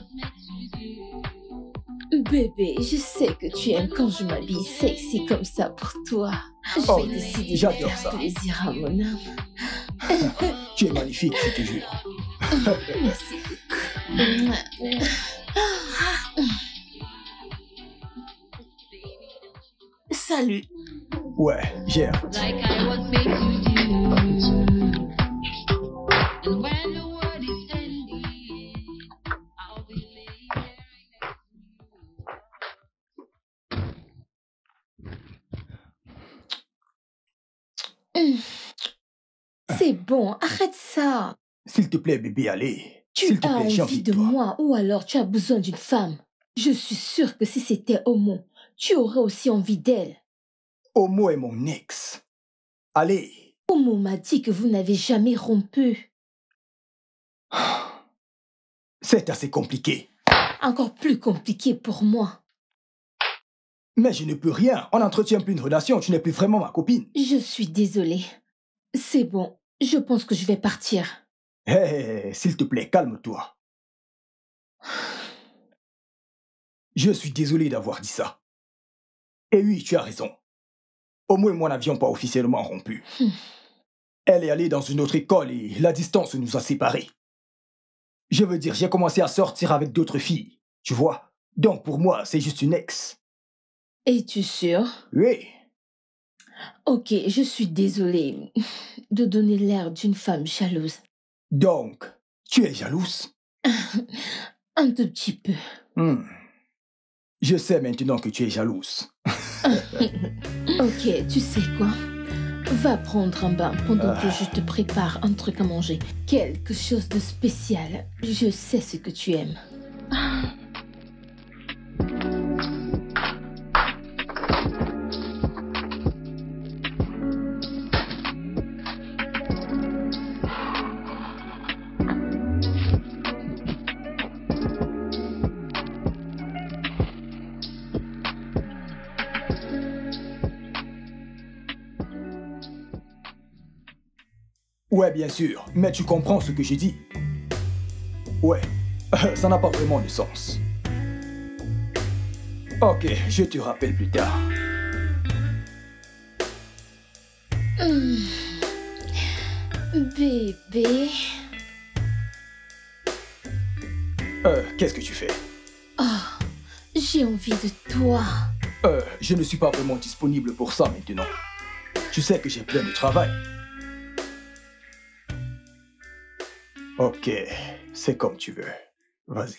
Bébé, je sais que tu aimes quand je m'habille sexy comme ça pour toi. Je Oh, vais décider de j'adore faire ça. plaisir à mon âme. Tu es magnifique, je te jure. Merci beaucoup. Salut. Ouais, j'ai hâte. Like I was made to do. And when the world is ending, I'll be laying there C'est bon, arrête ça. S'il te plaît, bébé, allez. Tu S'il te as plaît, j'ai envie envie de de toi. moi ou alors tu as besoin d'une femme. Je suis sûre que si c'était Homo, tu aurais aussi envie d'elle. Homo est mon ex. Allez. Homo m'a dit que vous n'avez jamais rompu. C'est assez compliqué. Encore plus compliqué pour moi. Mais je ne peux rien. On n'entretient plus une relation. Tu n'es plus vraiment ma copine. Je suis désolée. C'est bon, je pense que je vais partir. Hé, hey, s'il te plaît, calme-toi. Je suis désolé d'avoir dit ça. Et oui, tu as raison. Homo et moi n'avions pas officiellement rompu. Hmm. Elle est allée dans une autre école et la distance nous a séparés. Je veux dire, j'ai commencé à sortir avec d'autres filles, tu vois. Donc pour moi, c'est juste une ex. Es-tu sûr? Oui. Ok, je suis désolée de donner l'air d'une femme jalouse. Donc, tu es jalouse? Un tout petit peu. Hmm. Je sais maintenant que tu es jalouse. Ok, tu sais quoi? Va prendre un bain pendant que je te prépare un truc à manger. Quelque chose de spécial. Je sais ce que tu aimes. Ouais, bien sûr, mais tu comprends ce que j'ai dit. Ouais, ça n'a pas vraiment de sens. Ok, je te rappelle plus tard. Mmh. Bébé. Euh, qu'est-ce que tu fais? Oh, j'ai envie de toi. Euh, je ne suis pas vraiment disponible pour ça maintenant. Tu sais que j'ai plein de travail. Ok, c'est comme tu veux. Vas-y.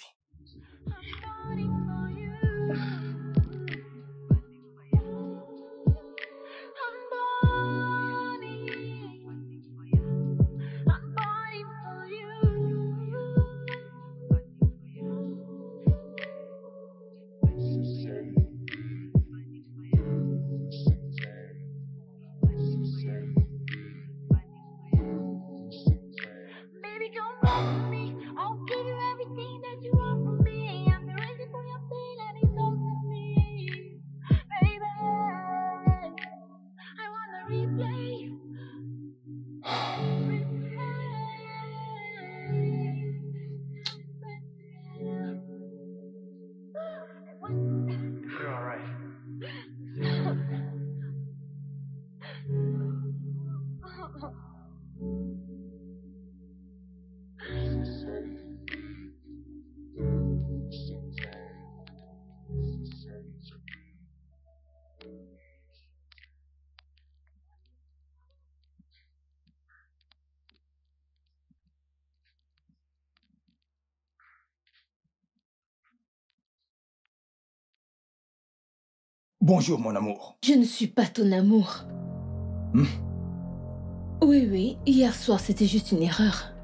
Bonjour, mon amour. Je ne suis pas ton amour. Hmm? Oui, oui, hier soir, c'était juste une erreur.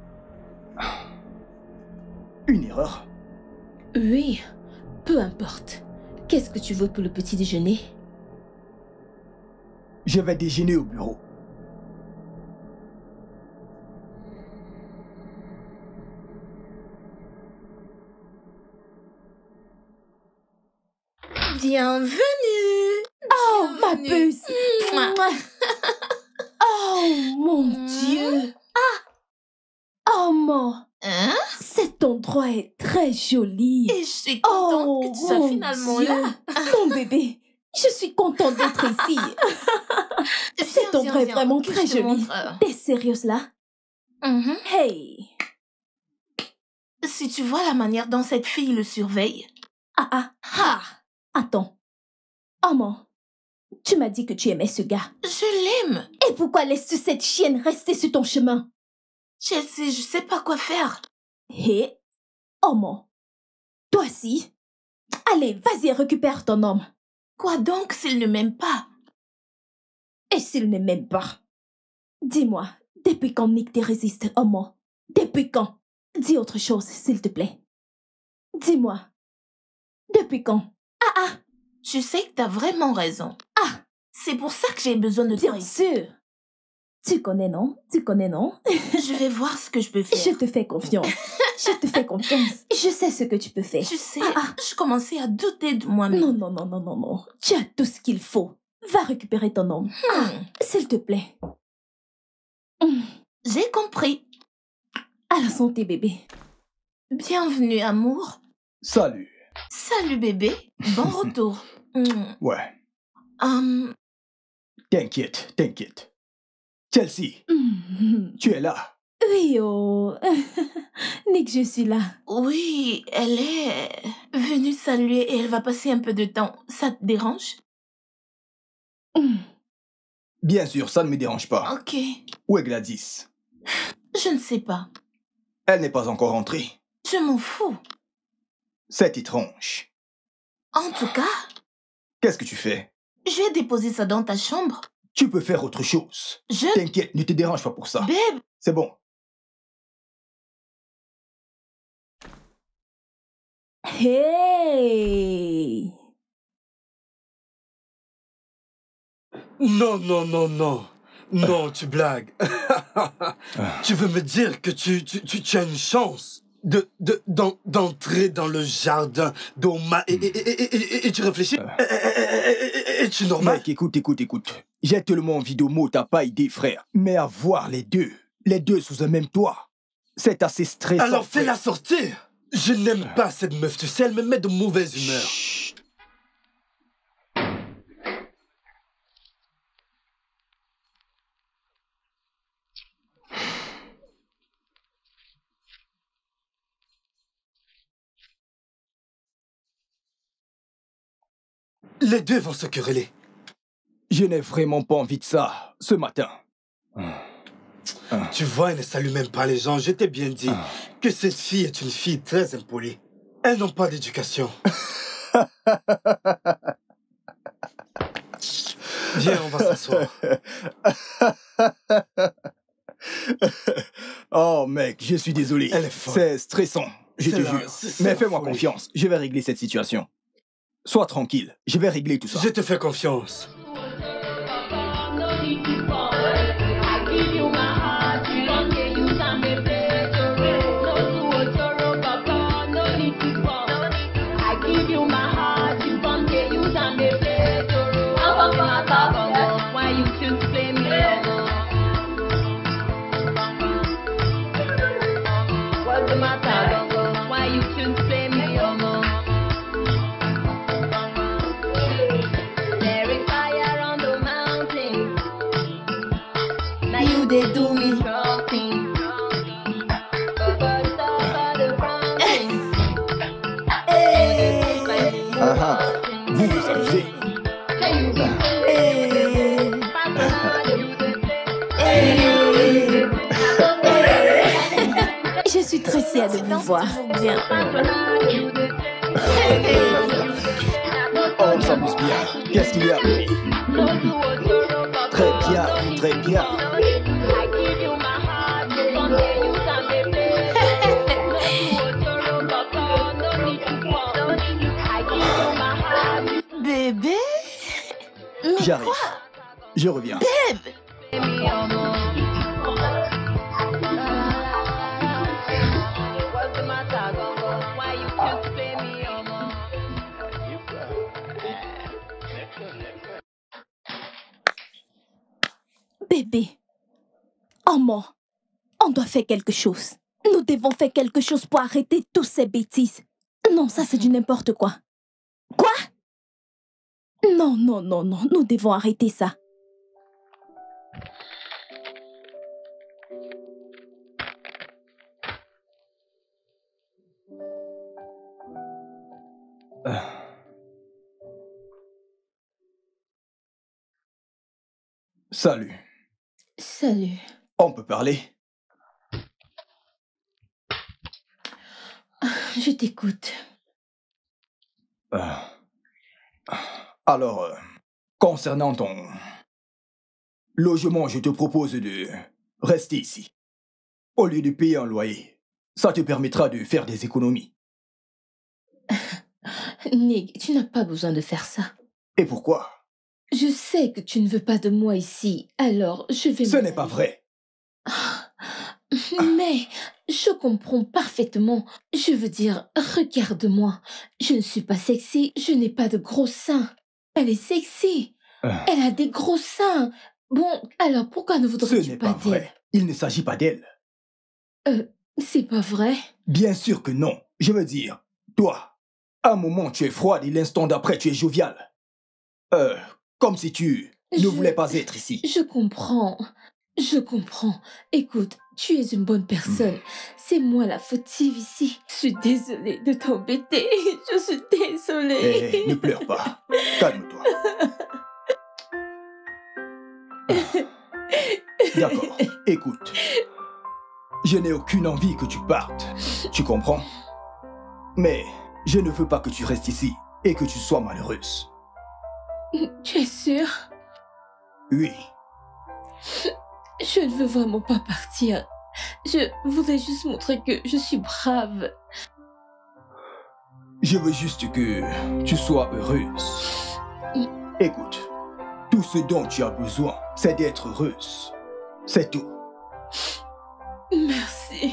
Une erreur? Oui, peu importe. Qu'est-ce que tu veux pour le petit déjeuner? Je vais déjeuner au bureau. Bienvenue. Oh, ma Bienvenue. puce! Mouah. Oh, mon Mm. Dieu! Oh, mon! Hein? Cet endroit est très joli. Et je suis contente Oh, que tu sois mon finalement Dieu. là. Mon bébé, je suis contente d'être ici. Cet Viens, endroit viens, est viens, vraiment que très je te joli. montre. T'es sérieuse là? Mhm. Hey! Si tu vois la manière dont cette fille le surveille. Ah ah! Ah, Attends. Oh, mon! Tu m'as dit que tu aimais ce gars. je l'aime. Et pourquoi laisses-tu cette chienne rester sur ton chemin? Chelsea, je sais pas quoi faire. Hé! Oh, mon! Toi aussi? Allez, vas-y, récupère ton homme. Quoi donc s'il ne m'aime pas? Et s'il ne m'aime pas? Dis-moi, depuis quand Nick te résiste, oh mon? Depuis quand? Dis autre chose, s'il te plaît. Dis-moi. Depuis quand? Ah ah! Je sais que t'as vraiment raison. Ah! C'est pour ça que j'ai besoin de toi Bien ici. sûr! Tu connais, non? Tu connais, non? Je vais voir ce que je peux faire. Je te fais confiance. Je te fais confiance. Je sais ce que tu peux faire. Tu sais, Ah, ah. je commençais à douter de moi-même. Non, non, non, non, non, non. Tu as tout ce qu'il faut. Va récupérer ton homme. Hmm, S'il te plaît. Hum. J'ai compris. À la santé, bébé. Bienvenue, amour. Salut. Salut, bébé. Bon retour. Hmm, Ouais. hum, T'inquiète, t'inquiète. Chelsea, Hum. tu es là. Oui, oh. Nick, je suis là. oui, elle est venue saluer et elle va passer un peu de temps. Ça te dérange? Hum. Bien sûr, ça ne me dérange pas. Ok. Où est Gladys? Je ne sais pas. Elle n'est pas encore rentrée. Je m'en fous. C'est étrange. En tout cas, Qu'est-ce que tu fais? je vais déposer ça dans ta chambre. Tu peux faire autre chose. Je... T'inquiète, ne te dérange pas pour ça. Babe, C'est bon. Hey! Non, non, non, non. Non, tu blagues. Tu veux me dire que tu, tu, tu, tu as une chance de, de, d'en- d'entrer dans le jardin d'Oma et, et, et, et, et- et tu réfléchis? Et, et- et- et tu es normal? Mec, écoute, écoute, écoute. J'ai tellement envie de mots, t'as pas idée, frère. Mais avoir les deux, les deux sous un même toit, c'est assez stressant. Alors frère. fais-la sortir. Je n'aime pas cette meuf, tu sais, elle me met de mauvaise humeur. Chut. Les deux vont se quereller. Je n'ai vraiment pas envie de ça, ce matin. Tu vois, elle ne salue même pas les gens. Je t'ai bien dit que cette fille est une fille très impolie. Elles n'ont pas d'éducation. Viens, on va s'asseoir. Oh, mec, je suis désolé. Elle est folle. C'est stressant, je te C'est la- jure. c'est- c'est Mais la fais-moi folie. confiance, je vais régler cette situation. Sois tranquille, je vais régler tout ça. Je te fais confiance. Why you choose play me des douilles. Ah ah, vous vous amusez. Je suis très fière de vous voir. Bien. Oh, on s'amuse bien. Qu'est-ce qu'il y a, bébé? Très bien, très bien. Bébé? Mais J'arrive. quoi? Je reviens. Bébé, oh mon, on doit faire quelque chose. Nous devons faire quelque chose pour arrêter toutes ces bêtises. Non, ça c'est du n'importe quoi. Quoi? Non, non, non, non, nous devons arrêter ça. Euh. Salut. Salut. On peut parler? Je t'écoute. Euh. Alors, euh, concernant ton logement, je te propose de rester ici. Au lieu de payer un loyer, ça te permettra de faire des économies. Nick, tu n'as pas besoin de faire ça. Et pourquoi? Je sais que tu ne veux pas de moi ici, alors je vais... Ce m'en n'est pas aller. vrai. Mais je comprends parfaitement. Je veux dire, regarde-moi. Je ne suis pas sexy, je n'ai pas de gros seins. Elle est sexy. Euh. Elle a des gros seins. Bon, alors pourquoi ne Ce voudrais-tu n'est pas pas d'elle? vrai. Il ne s'agit pas d'elle. C'est pas vrai. Bien sûr que non. Je veux dire, toi, à un moment tu es froide et l'instant d'après tu es joviale. Euh, comme si tu ne Je- voulais pas être ici. Je comprends. Je comprends. Écoute, tu es une bonne personne. C'est moi la fautive ici. Je suis désolée de t'embêter. Je suis désolée. Eh, ne pleure pas. Calme-toi. D'accord, écoute. Je n'ai aucune envie que tu partes. Tu comprends? Mais je ne veux pas que tu restes ici et que tu sois malheureuse. Tu es sûre? Oui. Je ne veux vraiment pas partir. Je voulais juste montrer que je suis brave. Je veux juste que tu sois heureuse. Écoute, tout ce dont tu as besoin, c'est d'être heureuse. C'est tout. Merci.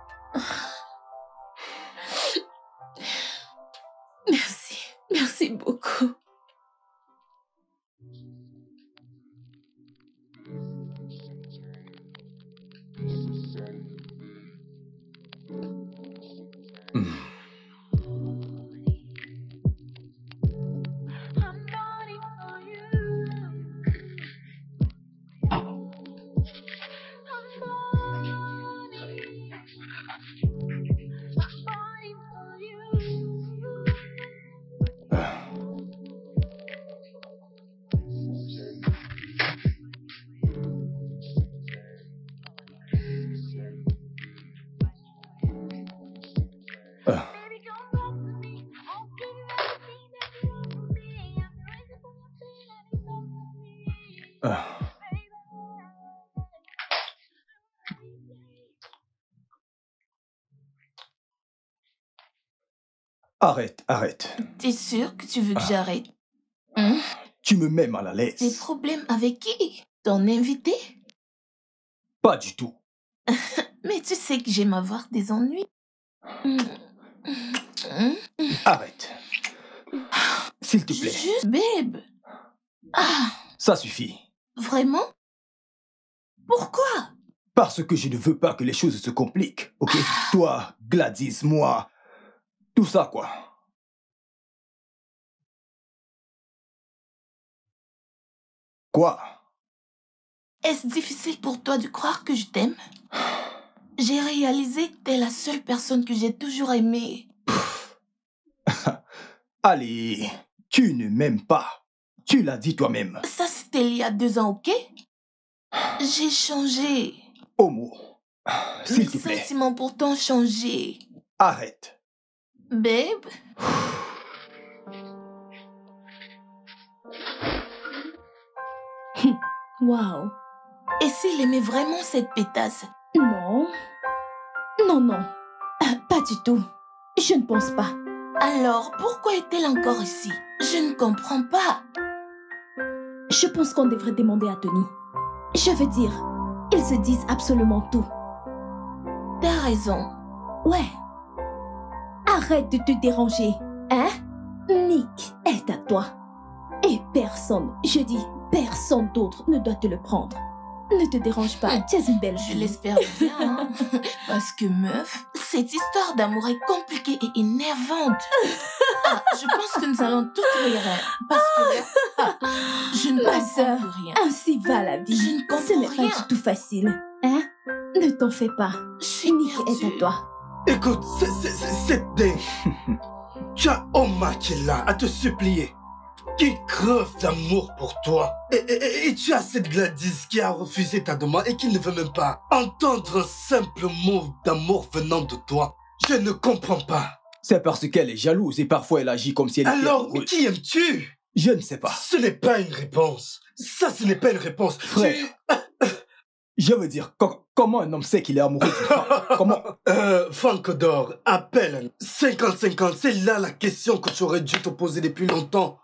Merci. Merci beaucoup. Hmm. Ah. Ah. Ah. Arrête, arrête. T'es sûr que tu veux que j'arrête? Hein? Tu me mets mal à Des l'aise. problèmes avec qui? Ton invité? Pas du tout. Mais tu sais que j'aime avoir des ennuis. Hum. Hum. Arrête. S'il te plaît. Juste, babe. Ah, Ça suffit. vraiment? Pourquoi? Parce que je ne veux pas que les choses se compliquent, ok? Toi, Gladys, moi, tout ça, quoi. Quoi? Est-ce difficile pour toi de croire que je t'aime? J'ai réalisé que t'es la seule personne que j'ai toujours aimée. Allez, tu ne m'aimes pas. Tu l'as dit toi-même. Ça, c'était il y a deux ans, ok? J'ai changé. Homo, s'il te Mes plaît, sentiments pourtant ont changé. arrête. Babe, Waouh. et s'il aimait vraiment cette pétasse? Non. Non, non. Ah, Pas du tout. Je ne pense pas. Alors, pourquoi est-elle encore ici? Je ne comprends pas. Je pense qu'on devrait demander à Tony. Je veux dire, ils se disent absolument tout. T'as raison. Ouais. Arrête de te déranger, hein? Nick est à toi. Et personne, je dis personne d'autre ne doit te le prendre. Ne te dérange pas, tu es une belle Je fille. l'espère bien, hein. Parce que meuf, cette histoire d'amour est compliquée et énervante. Ah, je pense que nous allons tout rire. Parce que là, ah, je ne Ma comprends sœur, plus rien. ainsi va la vie. Je ne comprends Ce n'est pas rien. du tout facile, hein? Ne t'en fais pas. Je suis Nick est perdue. à toi. Écoute, c'est- c'est c'est- c'est dingue. Tu as Oma qui est là, à te supplier. Qui crève d'amour pour toi. Et, et- et- et tu as cette Gladys qui a refusé ta demande et qui ne veut même pas entendre un simple mot d'amour venant de toi. Je ne comprends pas. C'est parce qu'elle est jalouse et parfois elle agit comme si elle était Alors, mais amoureuse. qui aimes-tu? Je ne sais pas. Ce n'est pas une réponse. Ça, ce n'est pas une réponse. Frère. Tu- Je veux dire, co- comment un homme sait qu'il est amoureux d'une femme? Comment? Euh, Franck Odor, appelle. cinquante cinquante, c'est là la question que tu aurais dû te poser depuis longtemps.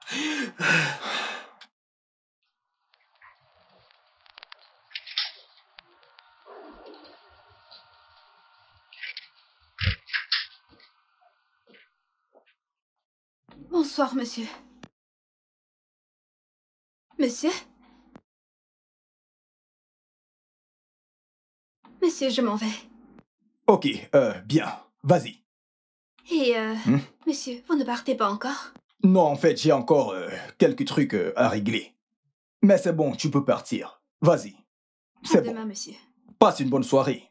Bonsoir, monsieur. Monsieur? Monsieur, je m'en vais. Ok, euh, bien. Vas-y. Et, euh, Hmm? monsieur, vous ne partez pas encore? Non, en fait, j'ai encore euh, quelques trucs euh, à régler. Mais c'est bon, tu peux partir. Vas-y. À C'est bon. demain, monsieur. Passe une bonne soirée.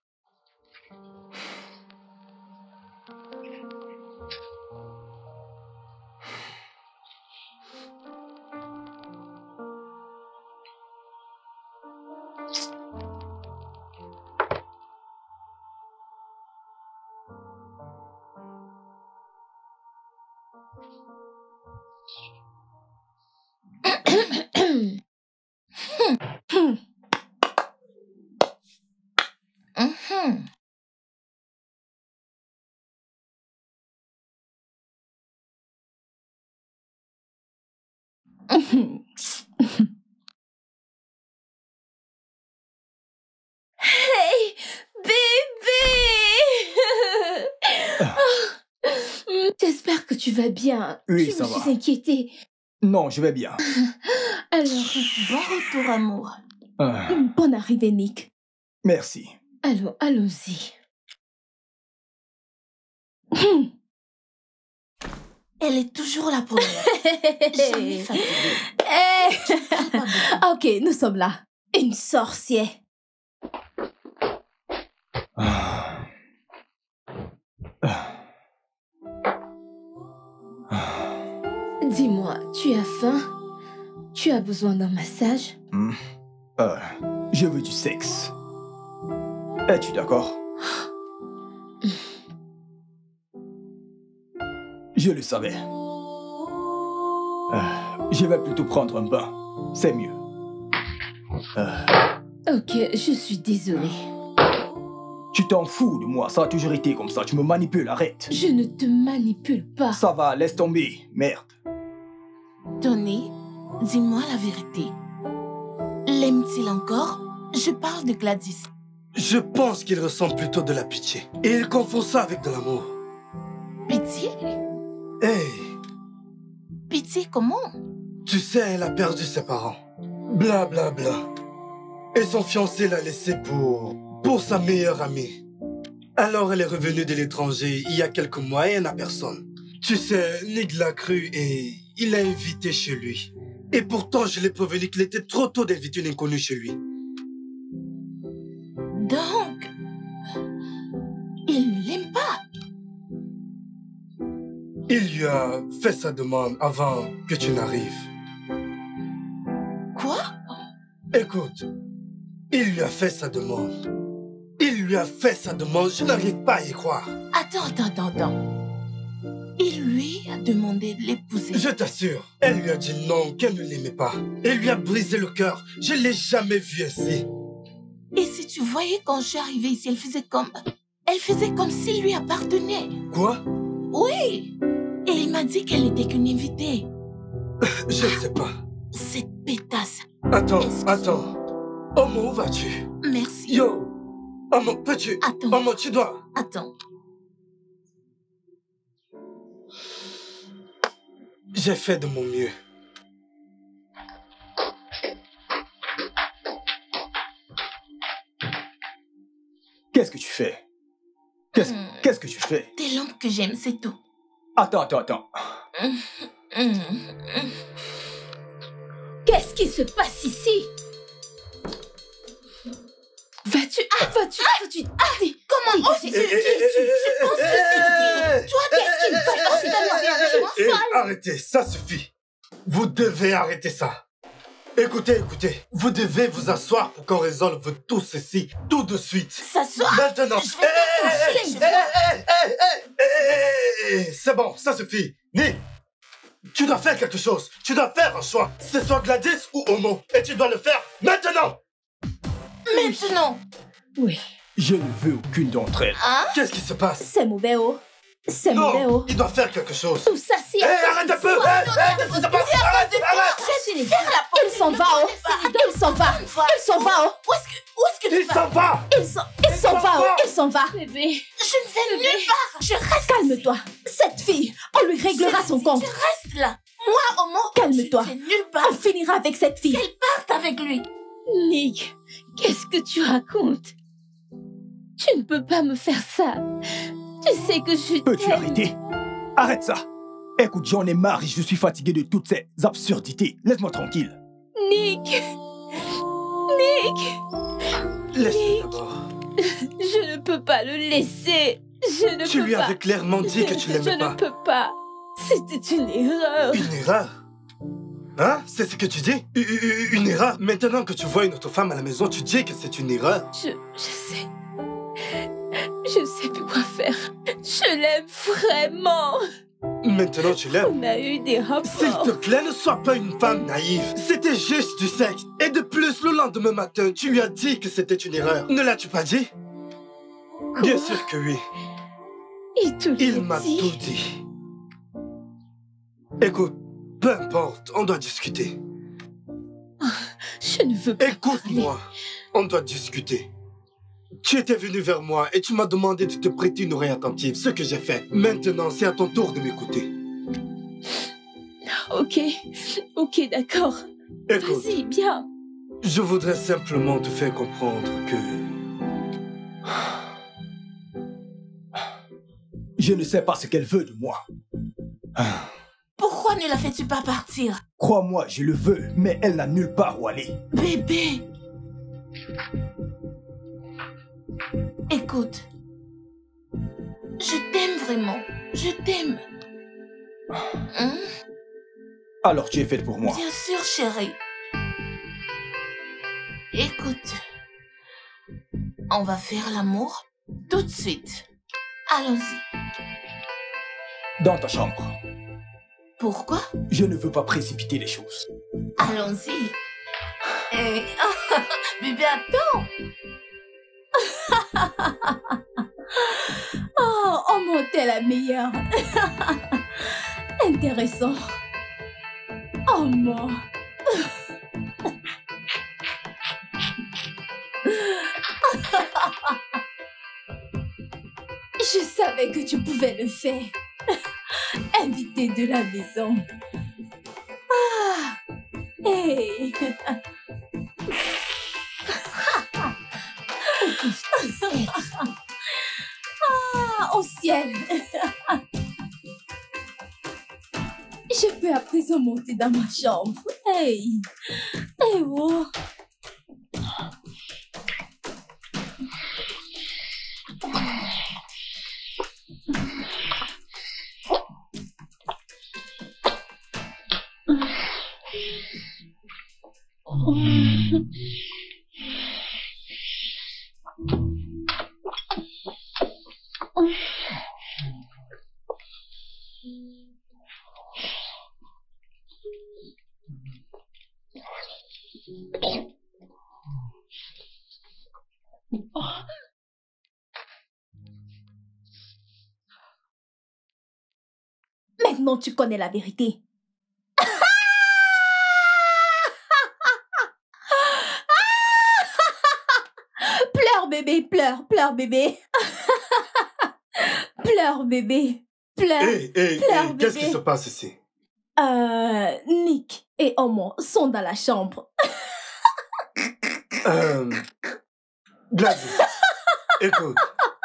Mhm. Hey, bébé! J'espère que tu vas bien. Oui, je ça me va. suis inquiétée. Non, je vais bien. Alors, Bon retour, amour. Euh, une bonne arrivée, Nick. merci. Alors, allons-y. Elle est toujours la première. Jamais fatiguée. Eh, Parle pas beaucoup. ok, nous sommes là. Une sorcière. Ah. Ah. Ah. Dis-moi, tu as faim? Tu as besoin d'un massage? Hmm. Euh, je veux du sexe. Es-tu d'accord? Je le savais. Euh, je vais plutôt prendre un bain. C'est mieux. Euh, Ok, je suis désolée. tu t'en fous de moi, ça a toujours été comme ça. Tu me manipules, arrête. Je ne te manipule pas. Ça va, laisse tomber. Merde. Tony, dis-moi la vérité. L'aime-t-il encore? Je parle de Gladys. Je pense qu'il ressent plutôt de la pitié. Et il confond ça avec de l'amour. Pitié? Hey, Pitié comment? tu sais, elle a perdu ses parents. Bla bla bla. Et son fiancé l'a laissé pour... pour sa meilleure amie. Alors elle est revenue de l'étranger il y a quelques mois et elle n'a personne. Tu sais, Nick l'a cru et il l'a invité chez lui. Et pourtant, je l'ai prévenu qu'il était trop tôt d'inviter une inconnue chez lui. Donc, il ne l'aime pas. Il lui a fait sa demande avant que tu n'arrives. Quoi? Écoute, il lui a fait sa demande. Il lui a fait sa demande, je n'arrive pas à y croire. Attends, attends, attends, attends. Il lui a demandé de l'épouser. Je t'assure, elle lui a dit non, qu'elle ne l'aimait pas. Elle lui a brisé le cœur. Je ne l'ai jamais vue ainsi. Et si tu voyais quand je suis arrivée ici, elle faisait comme... Elle faisait comme s'il lui appartenait. Quoi? Oui. Et il m'a dit qu'elle n'était qu'une invitée. Je ne sais pas. Cette pétasse. Attends, Excuse-moi. attends. Omo, où vas-tu? Merci. Yo, Omo, peux-tu... Attends. Omo, tu dois... Attends. J'ai fait de mon mieux. Qu'est-ce que tu fais? Qu'est-ce Hmm. qu'est-ce que tu fais? T'es l'homme que j'aime, c'est tout. Attends, attends, attends. Hum, hum, hum. Qu'est-ce qui se passe ici? Vas-tu... Vas-tu... Vas-tu... Comment oses-tu? Eh, eh, eh, eh, Tu penses que c'est eh, qui? Toi, qu'est-ce qui eh, tu penses que c'est avec moi? eh, eh, Arrêtez, ça suffit. Vous devez arrêter ça. Écoutez, écoutez. Vous devez vous asseoir pour qu'on résolve tout ceci tout de suite. S'asseoir. Maintenant. Je vais Eh, te eh, coucher, eh, eh, eh, eh, eh, eh, c'est bon, ça suffit. Nick, tu dois faire quelque chose. Tu dois faire un choix. C'est soit Gladys ou Homo. Et tu dois le faire maintenant. Maintenant. Oui, Je ne veux aucune d'entre elles. Hein? Qu'est-ce qui se passe? c'est mauvais, oh. C'est mauvais, Non, oh. il doit faire quelque chose. Tout ça, c'est... Eh, arrête un peu. Eh, eh, qu'est-ce qui se passe? Arrête, arrête. Je vais Faire la porte. Il s'en va, oh. Il s'en va. Il s'en va, oh. Où est-ce que, où est-ce que tu Il vas? s'en va. Il s'en, il s'en va, oh. Il s'en va. Bébé, Je ne vais nulle part. Je reste. calme-toi. Cette fille, on lui réglera son compte. Je reste là. Moi, Homo, Calme-toi. je ne vais nulle part. On finira avec cette fille. Qu'elle parte avec lui. Nick, qu'est-ce que tu racontes? Tu ne peux pas me faire ça. Tu sais que je Peux-tu t'aime. arrêter? Arrête ça! Écoute, j'en ai marre et je suis fatigué de toutes ces absurdités. Laisse-moi tranquille. Nick, Nick, Laisse-le d'abord. je ne peux pas le laisser. Je ne Tu peux lui pas. avais clairement dit que tu Je l'aimais ne pas. peux pas. C'était une erreur. Une erreur? Hein? C'est ce que tu dis? U- u- Une erreur? Maintenant que tu vois une autre femme à la maison, tu dis que c'est une erreur? Je, je sais. Je ne sais plus quoi faire. Je l'aime vraiment. Maintenant tu l'aimes? On a eu des S'il rapports. te plaît, ne sois pas une femme naïve. C'était juste du sexe. Et de plus, le lendemain matin, tu lui as dit que c'était une erreur. Ne l'as-tu pas dit? Bien sûr que oui. Il te Il l'a m'a dit. tout dit. Écoute, peu importe, on doit discuter. Je ne veux pas. Écoute-moi, on doit discuter. Tu étais venu vers moi et tu m'as demandé de te prêter une oreille attentive, ce que j'ai fait. Maintenant, c'est à ton tour de m'écouter. Ok, ok, d'accord. Écoute, Vas-y, bien. je voudrais simplement te faire comprendre que... Je ne sais pas ce qu'elle veut de moi. Pourquoi ne la fais-tu pas partir? Crois-moi, je le veux, mais elle n'a nulle part où aller. Bébé. Écoute. Je t'aime vraiment. Je t'aime. Hein? Alors tu es faite pour moi. Bien sûr, chérie. Écoute. On va faire l'amour tout de suite. Allons-y. Dans ta chambre. Pourquoi? Je ne veux pas précipiter les choses. Allons-y. Eh, bébé, attends. Oh, oh mon, t'es la meilleure. Intéressant. Oh mon. Je savais que tu pouvais le faire. Invité de la maison. Ah. Hey. Ah, au ciel. Je peux à présent monter dans ma chambre. Hey! Hey, oh! Maintenant, tu connais la vérité. Pleure, bébé, pleure, pleure, bébé. Pleure, bébé, pleure. Hé, hé, pleure, hé, qu'est-ce bébé. qui se passe ici? Euh, Nick et Omo sont dans la chambre. Euh, Gladys, écoute.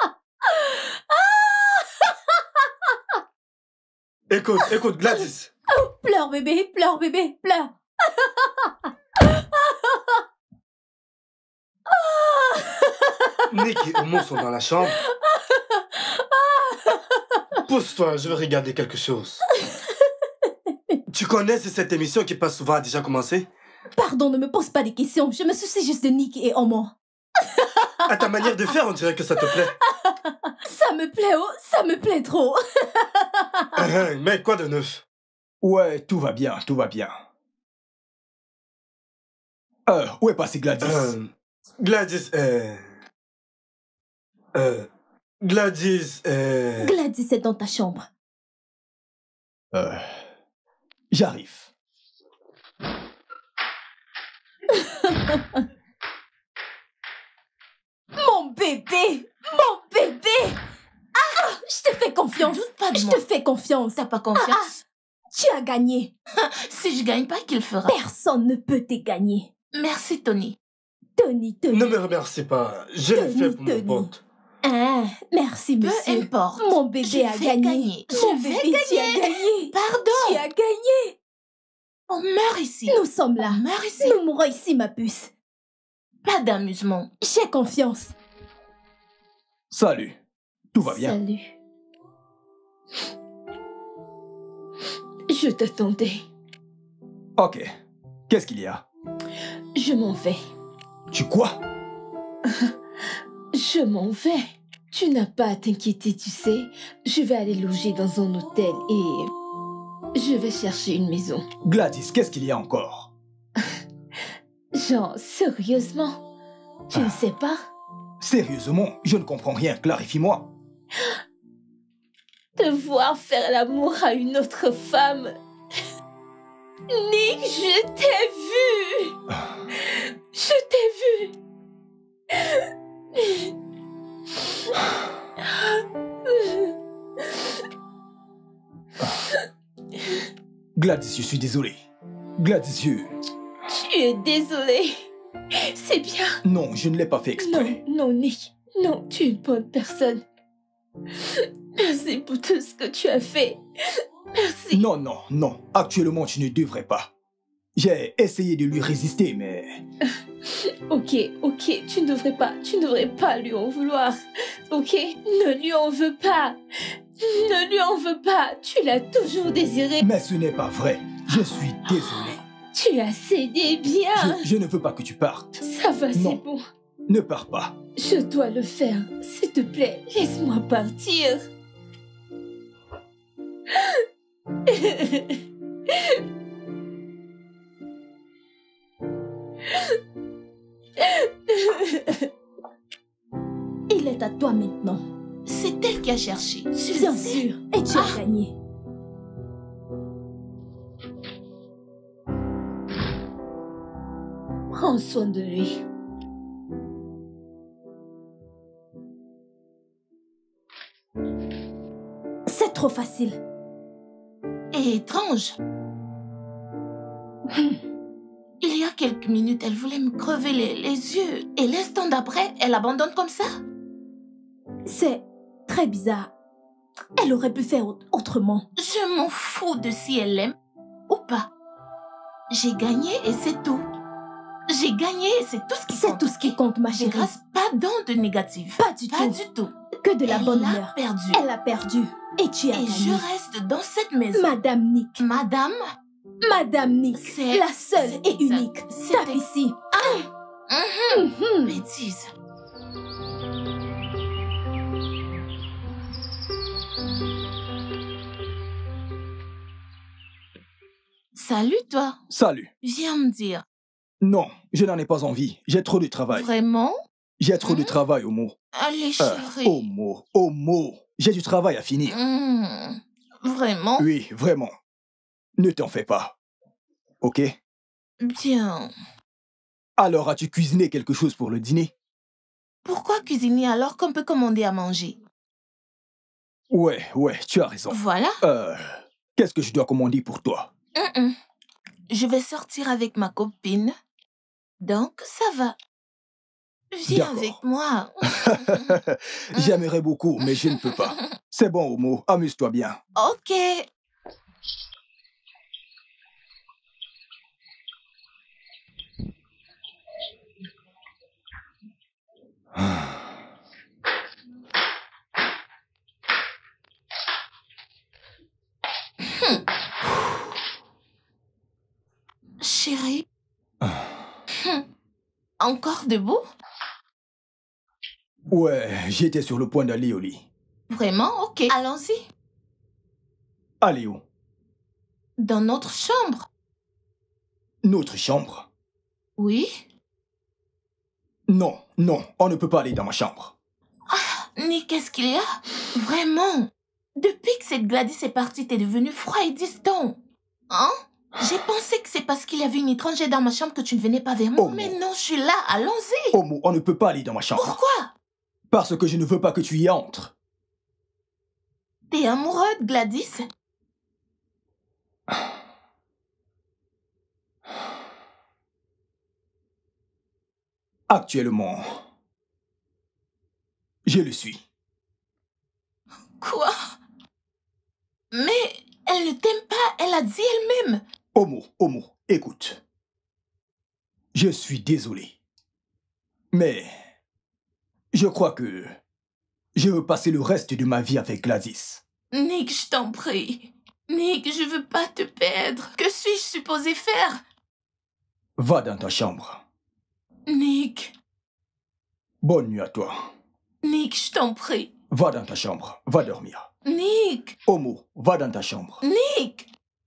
Écoute, écoute, Gladys. Pleure, bébé, pleure, bébé, pleure. Nick et Omo sont dans la chambre. Pousse-toi, je vais regarder quelque chose. Tu connais, c'est cette émission qui passe souvent a déjà commencé? Pardon, ne me pose pas des questions. Je me soucie juste de Nick et Omo. À ta manière de faire, on dirait que ça te plaît. Ça me plaît, oh, ça me plaît trop. Euh, Mais quoi de neuf? Ouais, tout va bien, tout va bien. Euh, où est passé Gladys? Euh, Gladys, euh... Euh... Gladys, euh... Gladys est dans ta chambre. Euh, j'arrive. Mon bébé, mon bébé. Ah, je te fais confiance. Doute pas de Je moi. te fais confiance. T'as pas confiance? Tu as gagné. Si je gagne pas, qu'il fera. Personne ne peut te gagner. Merci, Tony. Tony, Tony. Ne me remercie pas, je l'ai Tony, fait pour mon Tony. pote. Ah, merci, Peu monsieur. importe. Mon bébé Je a vais gagné. gagner. Mon Je vais bébé, tu as gagner. gagné. Pardon. Tu as gagné. On meurt ici. Nous sommes là. On meurt ici. Nous mourrons ici, ma puce. Pas d'amusement. J'ai confiance. Salut. Tout va bien. Salut. Je t'attendais. Ok. Qu'est-ce qu'il y a? Je m'en vais. Tu quoi? Je m'en vais. Tu n'as pas à t'inquiéter, tu sais. Je vais aller loger dans un hôtel et je vais chercher une maison. Gladys, qu'est-ce qu'il y a encore? Genre, sérieusement? Tu ne sais pas? Sérieusement, je ne comprends rien. Clarifie-moi. Te voir faire l'amour à une autre femme. Nick, je t'ai vu. Je t'ai vu. Gladys, je suis désolé. Gladys, je... Tu es désolé. C'est bien. Non, je ne l'ai pas fait exprès. Non, non, Nick. Non, tu es une bonne personne. Merci pour tout ce que tu as fait. Merci. Non, non, non. Actuellement, tu ne devrais pas. J'ai essayé de lui résister, mais... Ok, ok, tu ne devrais pas, tu ne devrais pas lui en vouloir. Ok, ne lui en veux pas. Ne lui en veux pas. Tu l'as toujours désiré. Mais ce n'est pas vrai. Je suis désolé. Tu as cédé bien. Je, je ne veux pas que tu partes. Ça va, Non. c'est bon. Ne pars pas. Je dois le faire. S'il te plaît, laisse-moi partir. Il est à toi maintenant. C'est elle qui a cherché. Tu le Bien sais. sûr. Et tu as gagné. Prends soin de lui. C'est trop facile. Et étrange. Il y a quelques minutes, elle voulait me crever les, les yeux. Et l'instant d'après, elle abandonne comme ça. C'est très bizarre. Elle aurait pu faire autrement. Je m'en fous de si elle l'aime ou pas. J'ai gagné et c'est tout. J'ai gagné et c'est tout ce qui C'est compte. tout ce qui compte, ma Je chérie. reste pas dans de négatif. Pas du Pas tout. du tout. Que de la Elle bonne a humeur. perdu. Elle a perdu. Et tu as Et gagné. je reste dans cette maison. Madame Nick. Madame, Madame Nick. c'est La seule c'est et exact. unique. C'est Tape ex- ici. Mhm. Mhm. Bêtise. Salut toi. Salut. Viens me dire. Non, je n'en ai pas envie. J'ai trop de travail. Vraiment? J'ai trop de Hmm? travail, Omo. Allez Euh, chérie. Omo, Omo. J'ai du travail à finir. Hmm. Vraiment? Oui, vraiment. Ne t'en fais pas. Ok? Bien. Alors, as-tu cuisiné quelque chose pour le dîner? Pourquoi cuisiner alors qu'on peut commander à manger? Ouais, ouais, tu as raison. Voilà. Euh, qu'est-ce que je dois commander pour toi? Mm-mm. Je vais sortir avec ma copine. Donc, ça va. Viens D'accord. avec moi. J'aimerais beaucoup, mais je ne peux pas. C'est bon, Omo, amuse-toi bien. Ok. Chérie. Hmm. Encore debout? Ouais, j'étais sur le point d'aller au lit. Vraiment? Ok. Allons-y. Allez où? Dans notre chambre. Notre chambre? Oui? Non, non, on ne peut pas aller dans ma chambre. Nick, qu'est-ce qu'il y a? Vraiment? Depuis que cette Gladys est partie, t'es devenu froid et distant. Hein? J'ai pensé que c'est parce qu'il y avait une étrangère dans ma chambre que tu ne venais pas vers moi. Oh, Mais non. non, je suis là. Allons-y. Omo, on ne peut pas aller dans ma chambre. Pourquoi? Parce que je ne veux pas que tu y entres. T'es amoureux de Gladys? Actuellement, je le suis. Quoi? Mais elle ne t'aime pas, elle a dit elle-même. Omo, Omo, écoute. Je suis désolé. Mais je crois que je veux passer le reste de ma vie avec Gladys. Nick, je t'en prie. Nick, je veux pas te perdre. Que suis-je supposée faire? Va dans ta chambre. Nick, Bonne nuit à toi. Nick, je t'en prie. Va dans ta chambre. Va dormir. Nick, Omo, va dans ta chambre. Nick.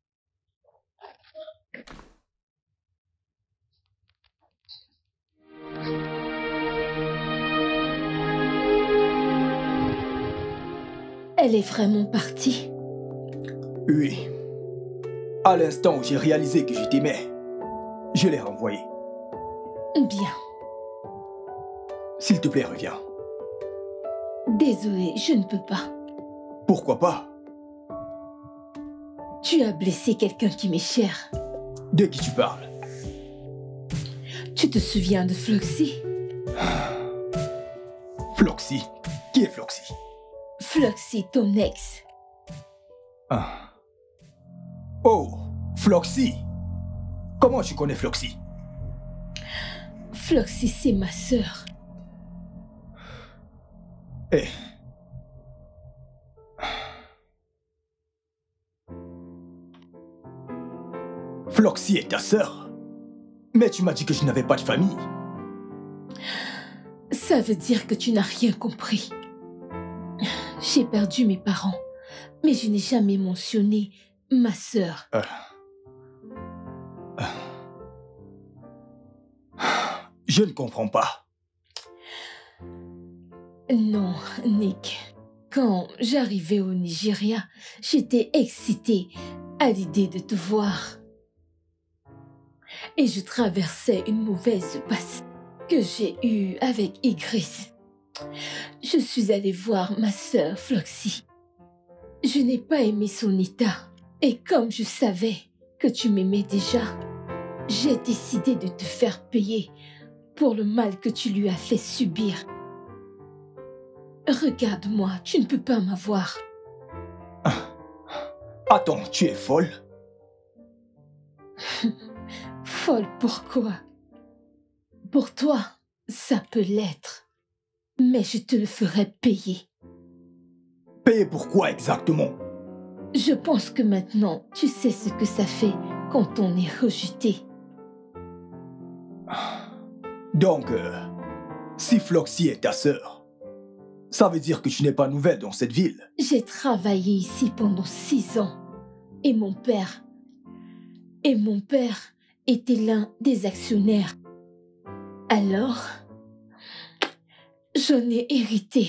Elle est vraiment partie. Oui. À l'instant où j'ai réalisé que je t'aimais, je l'ai renvoyée. Bien. S'il te plaît, reviens. Désolée, je ne peux pas. Pourquoi pas? Tu as blessé quelqu'un qui m'est cher. De qui tu parles? Tu te souviens de Floxy? Floxy? Qui est Floxy? Floxy, ton ex. Ah. Oh, Floxy. Comment tu connais Floxy? Floxy, c'est ma sœur. Eh. Floxy est ta sœur? Mais tu m'as dit que je n'avais pas de famille. Ça veut dire que tu n'as rien compris. J'ai perdu mes parents, mais je n'ai jamais mentionné ma sœur. Euh. Euh. Je ne comprends pas. Non, Nick. Quand j'arrivais au Nigeria, j'étais excitée à l'idée de te voir. Et je traversais une mauvaise passe que j'ai eue avec Igris. Je suis allée voir ma sœur Floxy. Je n'ai pas aimé son état. Et comme je savais que tu m'aimais déjà, j'ai décidé de te faire payer pour le mal que tu lui as fait subir. Regarde-moi, tu ne peux pas m'avoir. Attends, tu es folle? Folle, pourquoi? Pour toi, ça peut l'être. Mais je te le ferai payer. Payer pour quoi exactement? Je pense que maintenant, tu sais ce que ça fait quand on est rejeté. Donc, euh, si Floxy est ta sœur, ça veut dire que tu n'es pas nouvelle dans cette ville. J'ai travaillé ici pendant six ans. Et mon père... Et mon père était l'un des actionnaires. Alors, j'en ai hérité.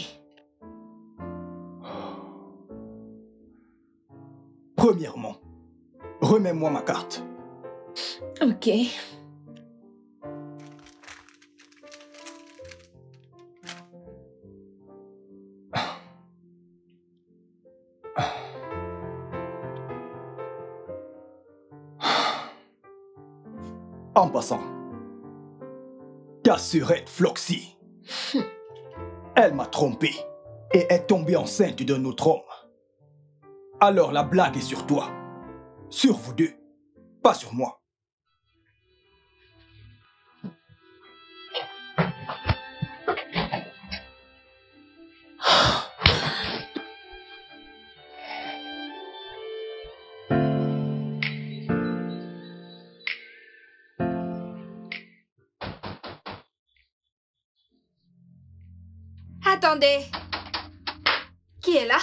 Premièrement, remets-moi ma carte. Ok. En passant, Cassurette Floxy. Elle m'a trompé et est tombée enceinte d'un autre homme. Alors la blague est sur toi. Sur vous deux, pas sur moi. Attendez. Qui est là?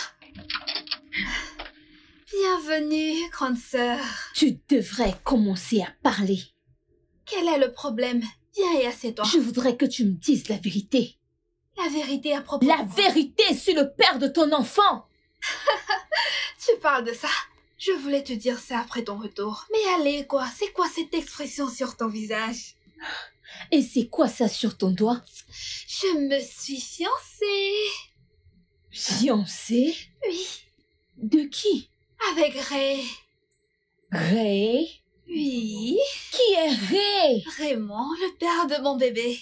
Bienvenue, grande sœur. Tu devrais commencer à parler. Quel est le problème? Viens et assieds-toi. Je voudrais que tu me dises la vérité. La vérité à propos... La vérité sur le père de ton enfant. Tu parles de ça? Je voulais te dire ça après ton retour. Mais allez, quoi? C'est quoi cette expression sur ton visage? Et c'est quoi ça sur ton doigt? Je me suis fiancée. Fiancée? Oui. De qui? Avec Ray. Ray? Oui. Qui est Ray? Raymond, le père de mon bébé.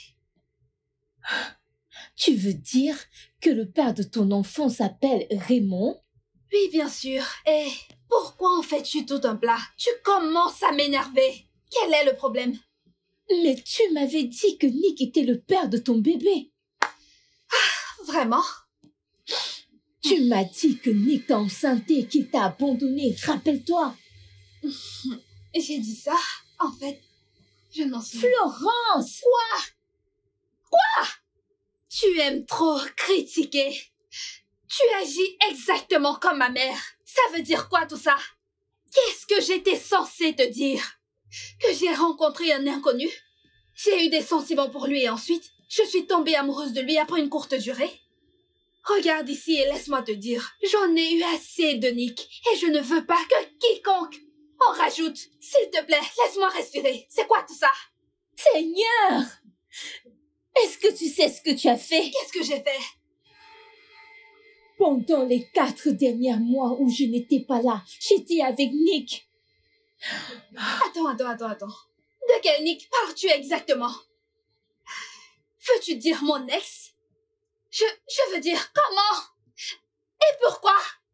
Tu veux dire que le père de ton enfant s'appelle Raymond? Oui, bien sûr. Et pourquoi en fais-tu tout un plat? Tu commences à m'énerver. Quel est le problème? Mais tu m'avais dit que Nick était le père de ton bébé. Vraiment? Tu m'as dit que Nick t'a enceinté et qu'il t'a abandonné, rappelle-toi. J'ai dit ça? En fait, je n'en suis... Florence! Quoi? Quoi? Tu aimes trop critiquer. Tu agis exactement comme ma mère. Ça veut dire quoi tout ça? Qu'est-ce que j'étais censée te dire? Que j'ai rencontré un inconnu? J'ai eu des sentiments pour lui et ensuite, je suis tombée amoureuse de lui après une courte durée? Regarde ici et laisse-moi te dire, j'en ai eu assez de Nick et je ne veux pas que quiconque en rajoute. S'il te plaît, laisse-moi respirer. C'est quoi tout ça? Seigneur! Est-ce que tu sais ce que tu as fait? Qu'est-ce que j'ai fait? Pendant les quatre derniers mois où je n'étais pas là, j'étais avec Nick. Attends, attends, attends, attends. De quel Nick parles-tu exactement? Veux-tu dire mon ex? Je, je veux dire comment? Et pourquoi?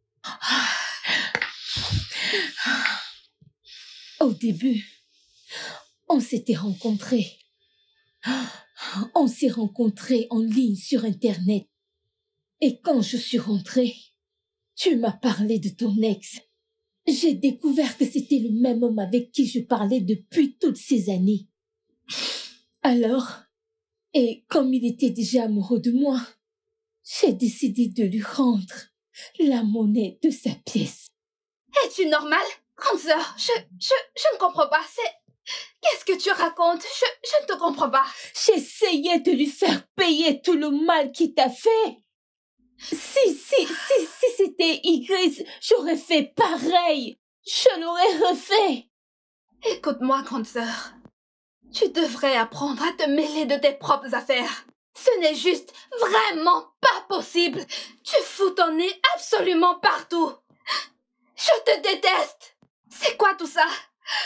Au début, on s'était rencontrés. On s'est rencontrés en ligne sur Internet. Et quand je suis rentrée, tu m'as parlé de ton ex. J'ai découvert que c'était le même homme avec qui je parlais depuis toutes ces années. Alors, et comme il était déjà amoureux de moi, j'ai décidé de lui rendre la monnaie de sa pièce. Es-tu normale? Grande sœur, je, je, je ne comprends pas. C'est... Qu'est-ce que tu racontes? Je, je ne te comprends pas. J'essayais de lui faire payer tout le mal qu'il t'a fait. Si, si, si, si c'était Igris, j'aurais fait pareil. Je l'aurais refait. Écoute-moi, grande sœur. Tu devrais apprendre à te mêler de tes propres affaires. Ce n'est juste vraiment pas possible. Tu fous ton nez absolument partout. Je te déteste. C'est quoi tout ça?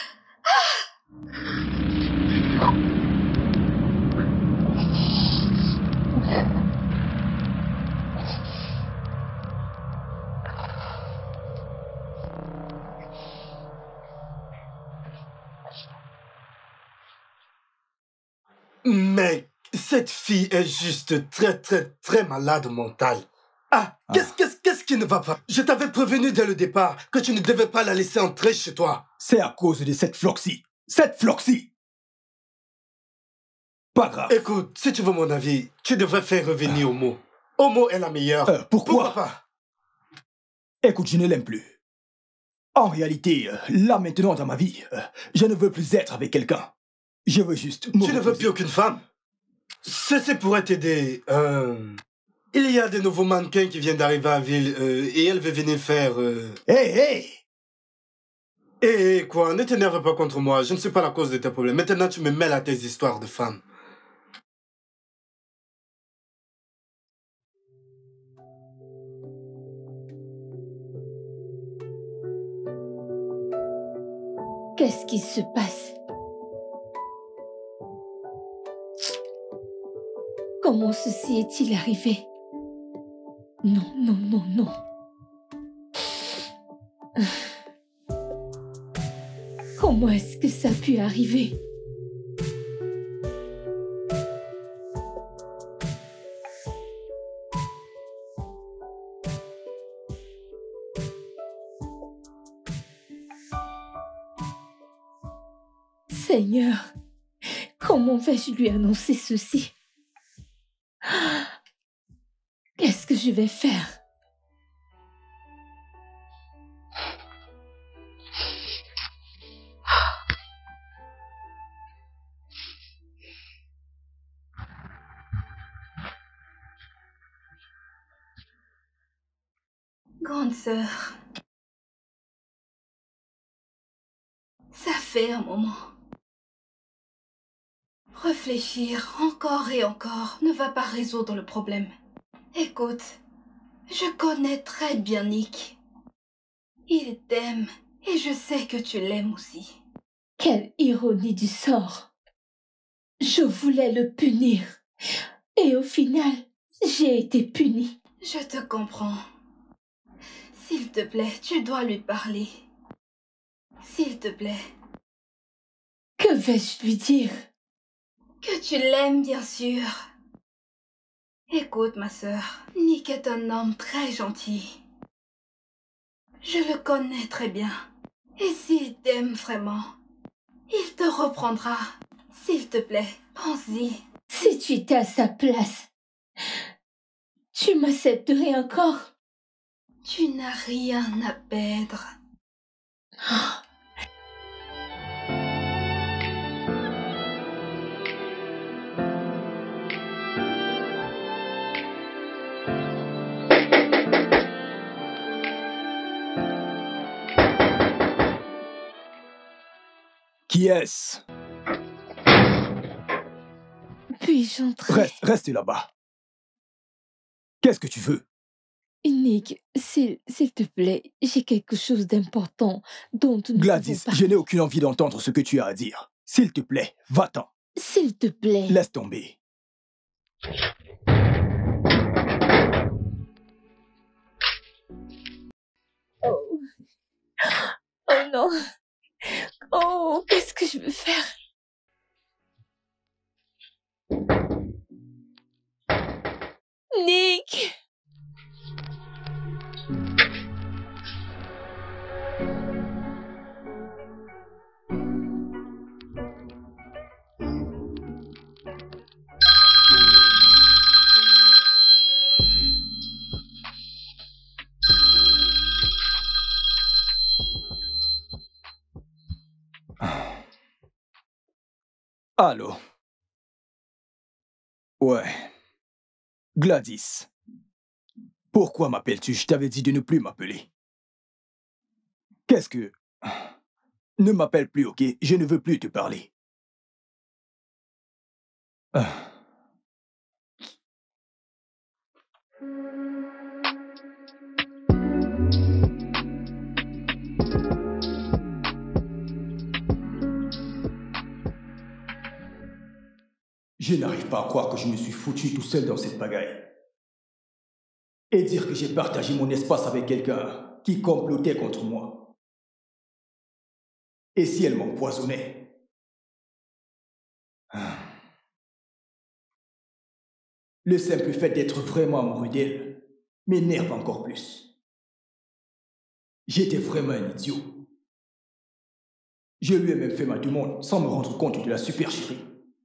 Ah! cette fille est juste très, très, très malade mentale. Ah, Ah. qu'est-ce, qu'est-ce, qu'est-ce qui ne va pas? Je t'avais prévenu dès le départ que tu ne devais pas la laisser entrer chez toi. C'est à cause de cette Floxy. Cette Floxy! Pas grave. Écoute, si tu veux mon avis, tu devrais faire revenir Omo. Omo est la meilleure. Euh, pourquoi? Pourquoi pas? Écoute, je ne l'aime plus. En réalité, euh, là maintenant dans ma vie, euh, je ne veux plus être avec quelqu'un. Je veux juste... me Tu ne veux reposer. plus aucune femme? Ceci pourrait t'aider. Euh, il y a des nouveaux mannequins qui viennent d'arriver à ville euh, et elle veut venir faire... Euh... Hé, hé! Eh, quoi, ne t'énerve pas contre moi, je ne suis pas la cause de tes problèmes. Maintenant, tu me mêles à tes histoires de femmes. Qu'est-ce qui se passe? Comment ceci est-il arrivé? Non, non, non, non. Comment est-ce que ça a pu arriver? Seigneur, comment vais-je lui annoncer ceci? Qu'est-ce que je vais faire? Grande sœur, ça fait un moment. Réfléchir encore et encore ne va pas résoudre le problème. Écoute, je connais très bien Nick. Il t'aime et je sais que tu l'aimes aussi. Quelle ironie du sort! Je voulais le punir. Et au final, j'ai été punie. Je te comprends. S'il te plaît, tu dois lui parler. S'il te plaît. Que vais-je lui dire? Que tu l'aimes, bien sûr. Écoute, ma sœur, Nick est un homme très gentil. Je le connais très bien. Et s'il t'aime vraiment, il te reprendra. S'il te plaît, pense-y. Si tu étais à sa place, tu m'accepterais encore? Tu n'as rien à perdre. Qui est-ce? Puis-je entrer? Reste, reste là-bas. Qu'est-ce que tu veux? Nick, s'il s'il te plaît, j'ai quelque chose d'important dont nous Gladys, devons parler. je n'ai aucune envie d'entendre ce que tu as à dire. S'il te plaît, va-t'en. S'il te plaît. Laisse tomber. Oh. Oh non. Oh, qu'est-ce que je veux faire? Nick! Allô? Ouais. Gladys. Pourquoi m'appelles-tu? Je t'avais dit de ne plus m'appeler. Qu'est-ce que... Ne m'appelle plus, ok? Je ne veux plus te parler. Ah. Je n'arrive pas à croire que je me suis foutu tout seul dans cette pagaille. Et dire que j'ai partagé mon espace avec quelqu'un qui complotait contre moi. Et si elle m'empoisonnait? Le simple fait d'être vraiment amoureux d'elle m'énerve encore plus. J'étais vraiment un idiot. Je lui ai même fait ma demande sans me rendre compte de la supercherie.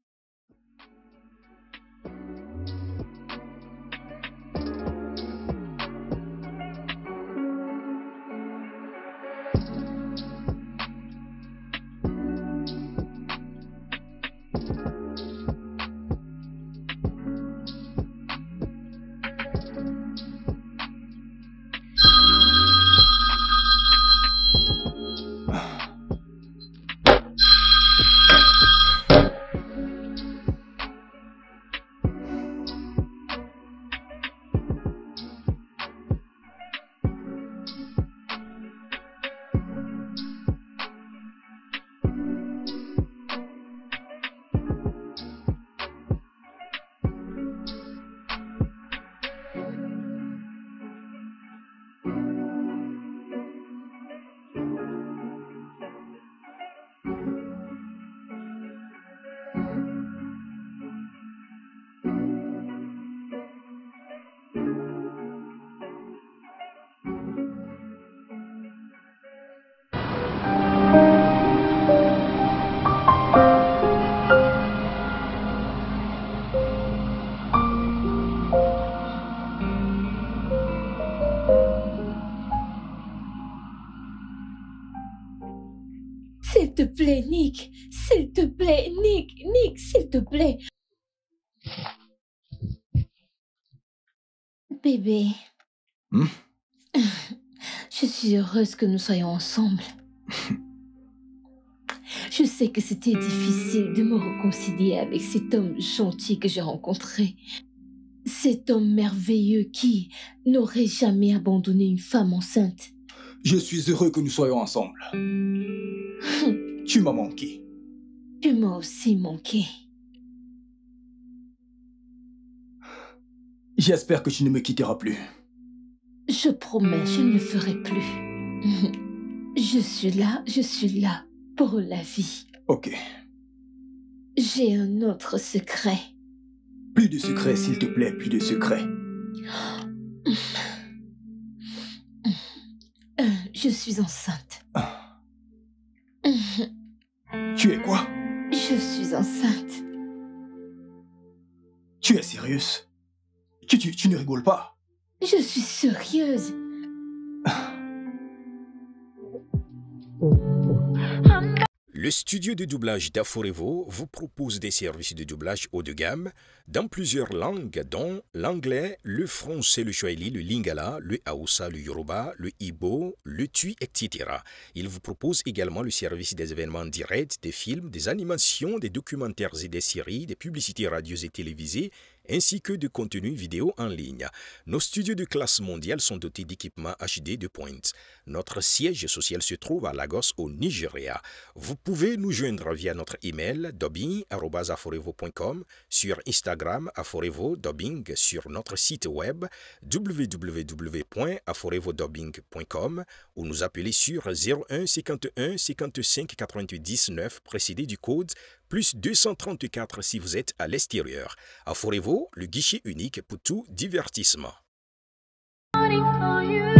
S'il te plaît, Nick. S'il te plaît, Nick. Nick, s'il te plaît. Bébé. Hmm? Je suis heureuse que nous soyons ensemble. Je sais que c'était difficile de me réconcilier avec cet homme gentil que j'ai rencontré. Cet homme merveilleux qui n'aurait jamais abandonné une femme enceinte. Je suis heureux que nous soyons ensemble. Tu m'as manqué. Tu m'as aussi manqué. J'espère que tu ne me quitteras plus. Je promets, je ne le ferai plus. Je suis là, je suis là pour la vie. Ok. J'ai un autre secret. Plus de secrets, s'il te plaît, plus de secrets. Euh, je suis enceinte. Tu es quoi? Je suis enceinte. Tu es sérieuse? Tu, tu, tu ne rigoles pas? Je suis sérieuse. Le studio de doublage d'Aforevo vous propose des services de doublage haut de gamme dans plusieurs langues, dont l'anglais, le français, le swahili, le lingala, le hausa, le yoruba, le igbo, le tui, et cetera. Il vous propose également le service des événements directs, des films, des animations, des documentaires et des séries, des publicités radio et télévisées, ainsi que de contenus vidéo en ligne. Nos studios de classe mondiale sont dotés d'équipements H D de pointe. Notre siège social se trouve à Lagos, au Nigeria. Vous pouvez nous joindre via notre email dubbing arobase aforevo point com, sur Instagram aforevo dubbing, sur notre site web w w w point aforevo dubbing point com ou nous appeler sur zéro un cinquante et un cinquante-cinq quatre-vingt-huit dix-neuf précédé du code plus deux cent trente-quatre si vous êtes à l'extérieur. Aforevo, le guichet unique pour tout divertissement. For you.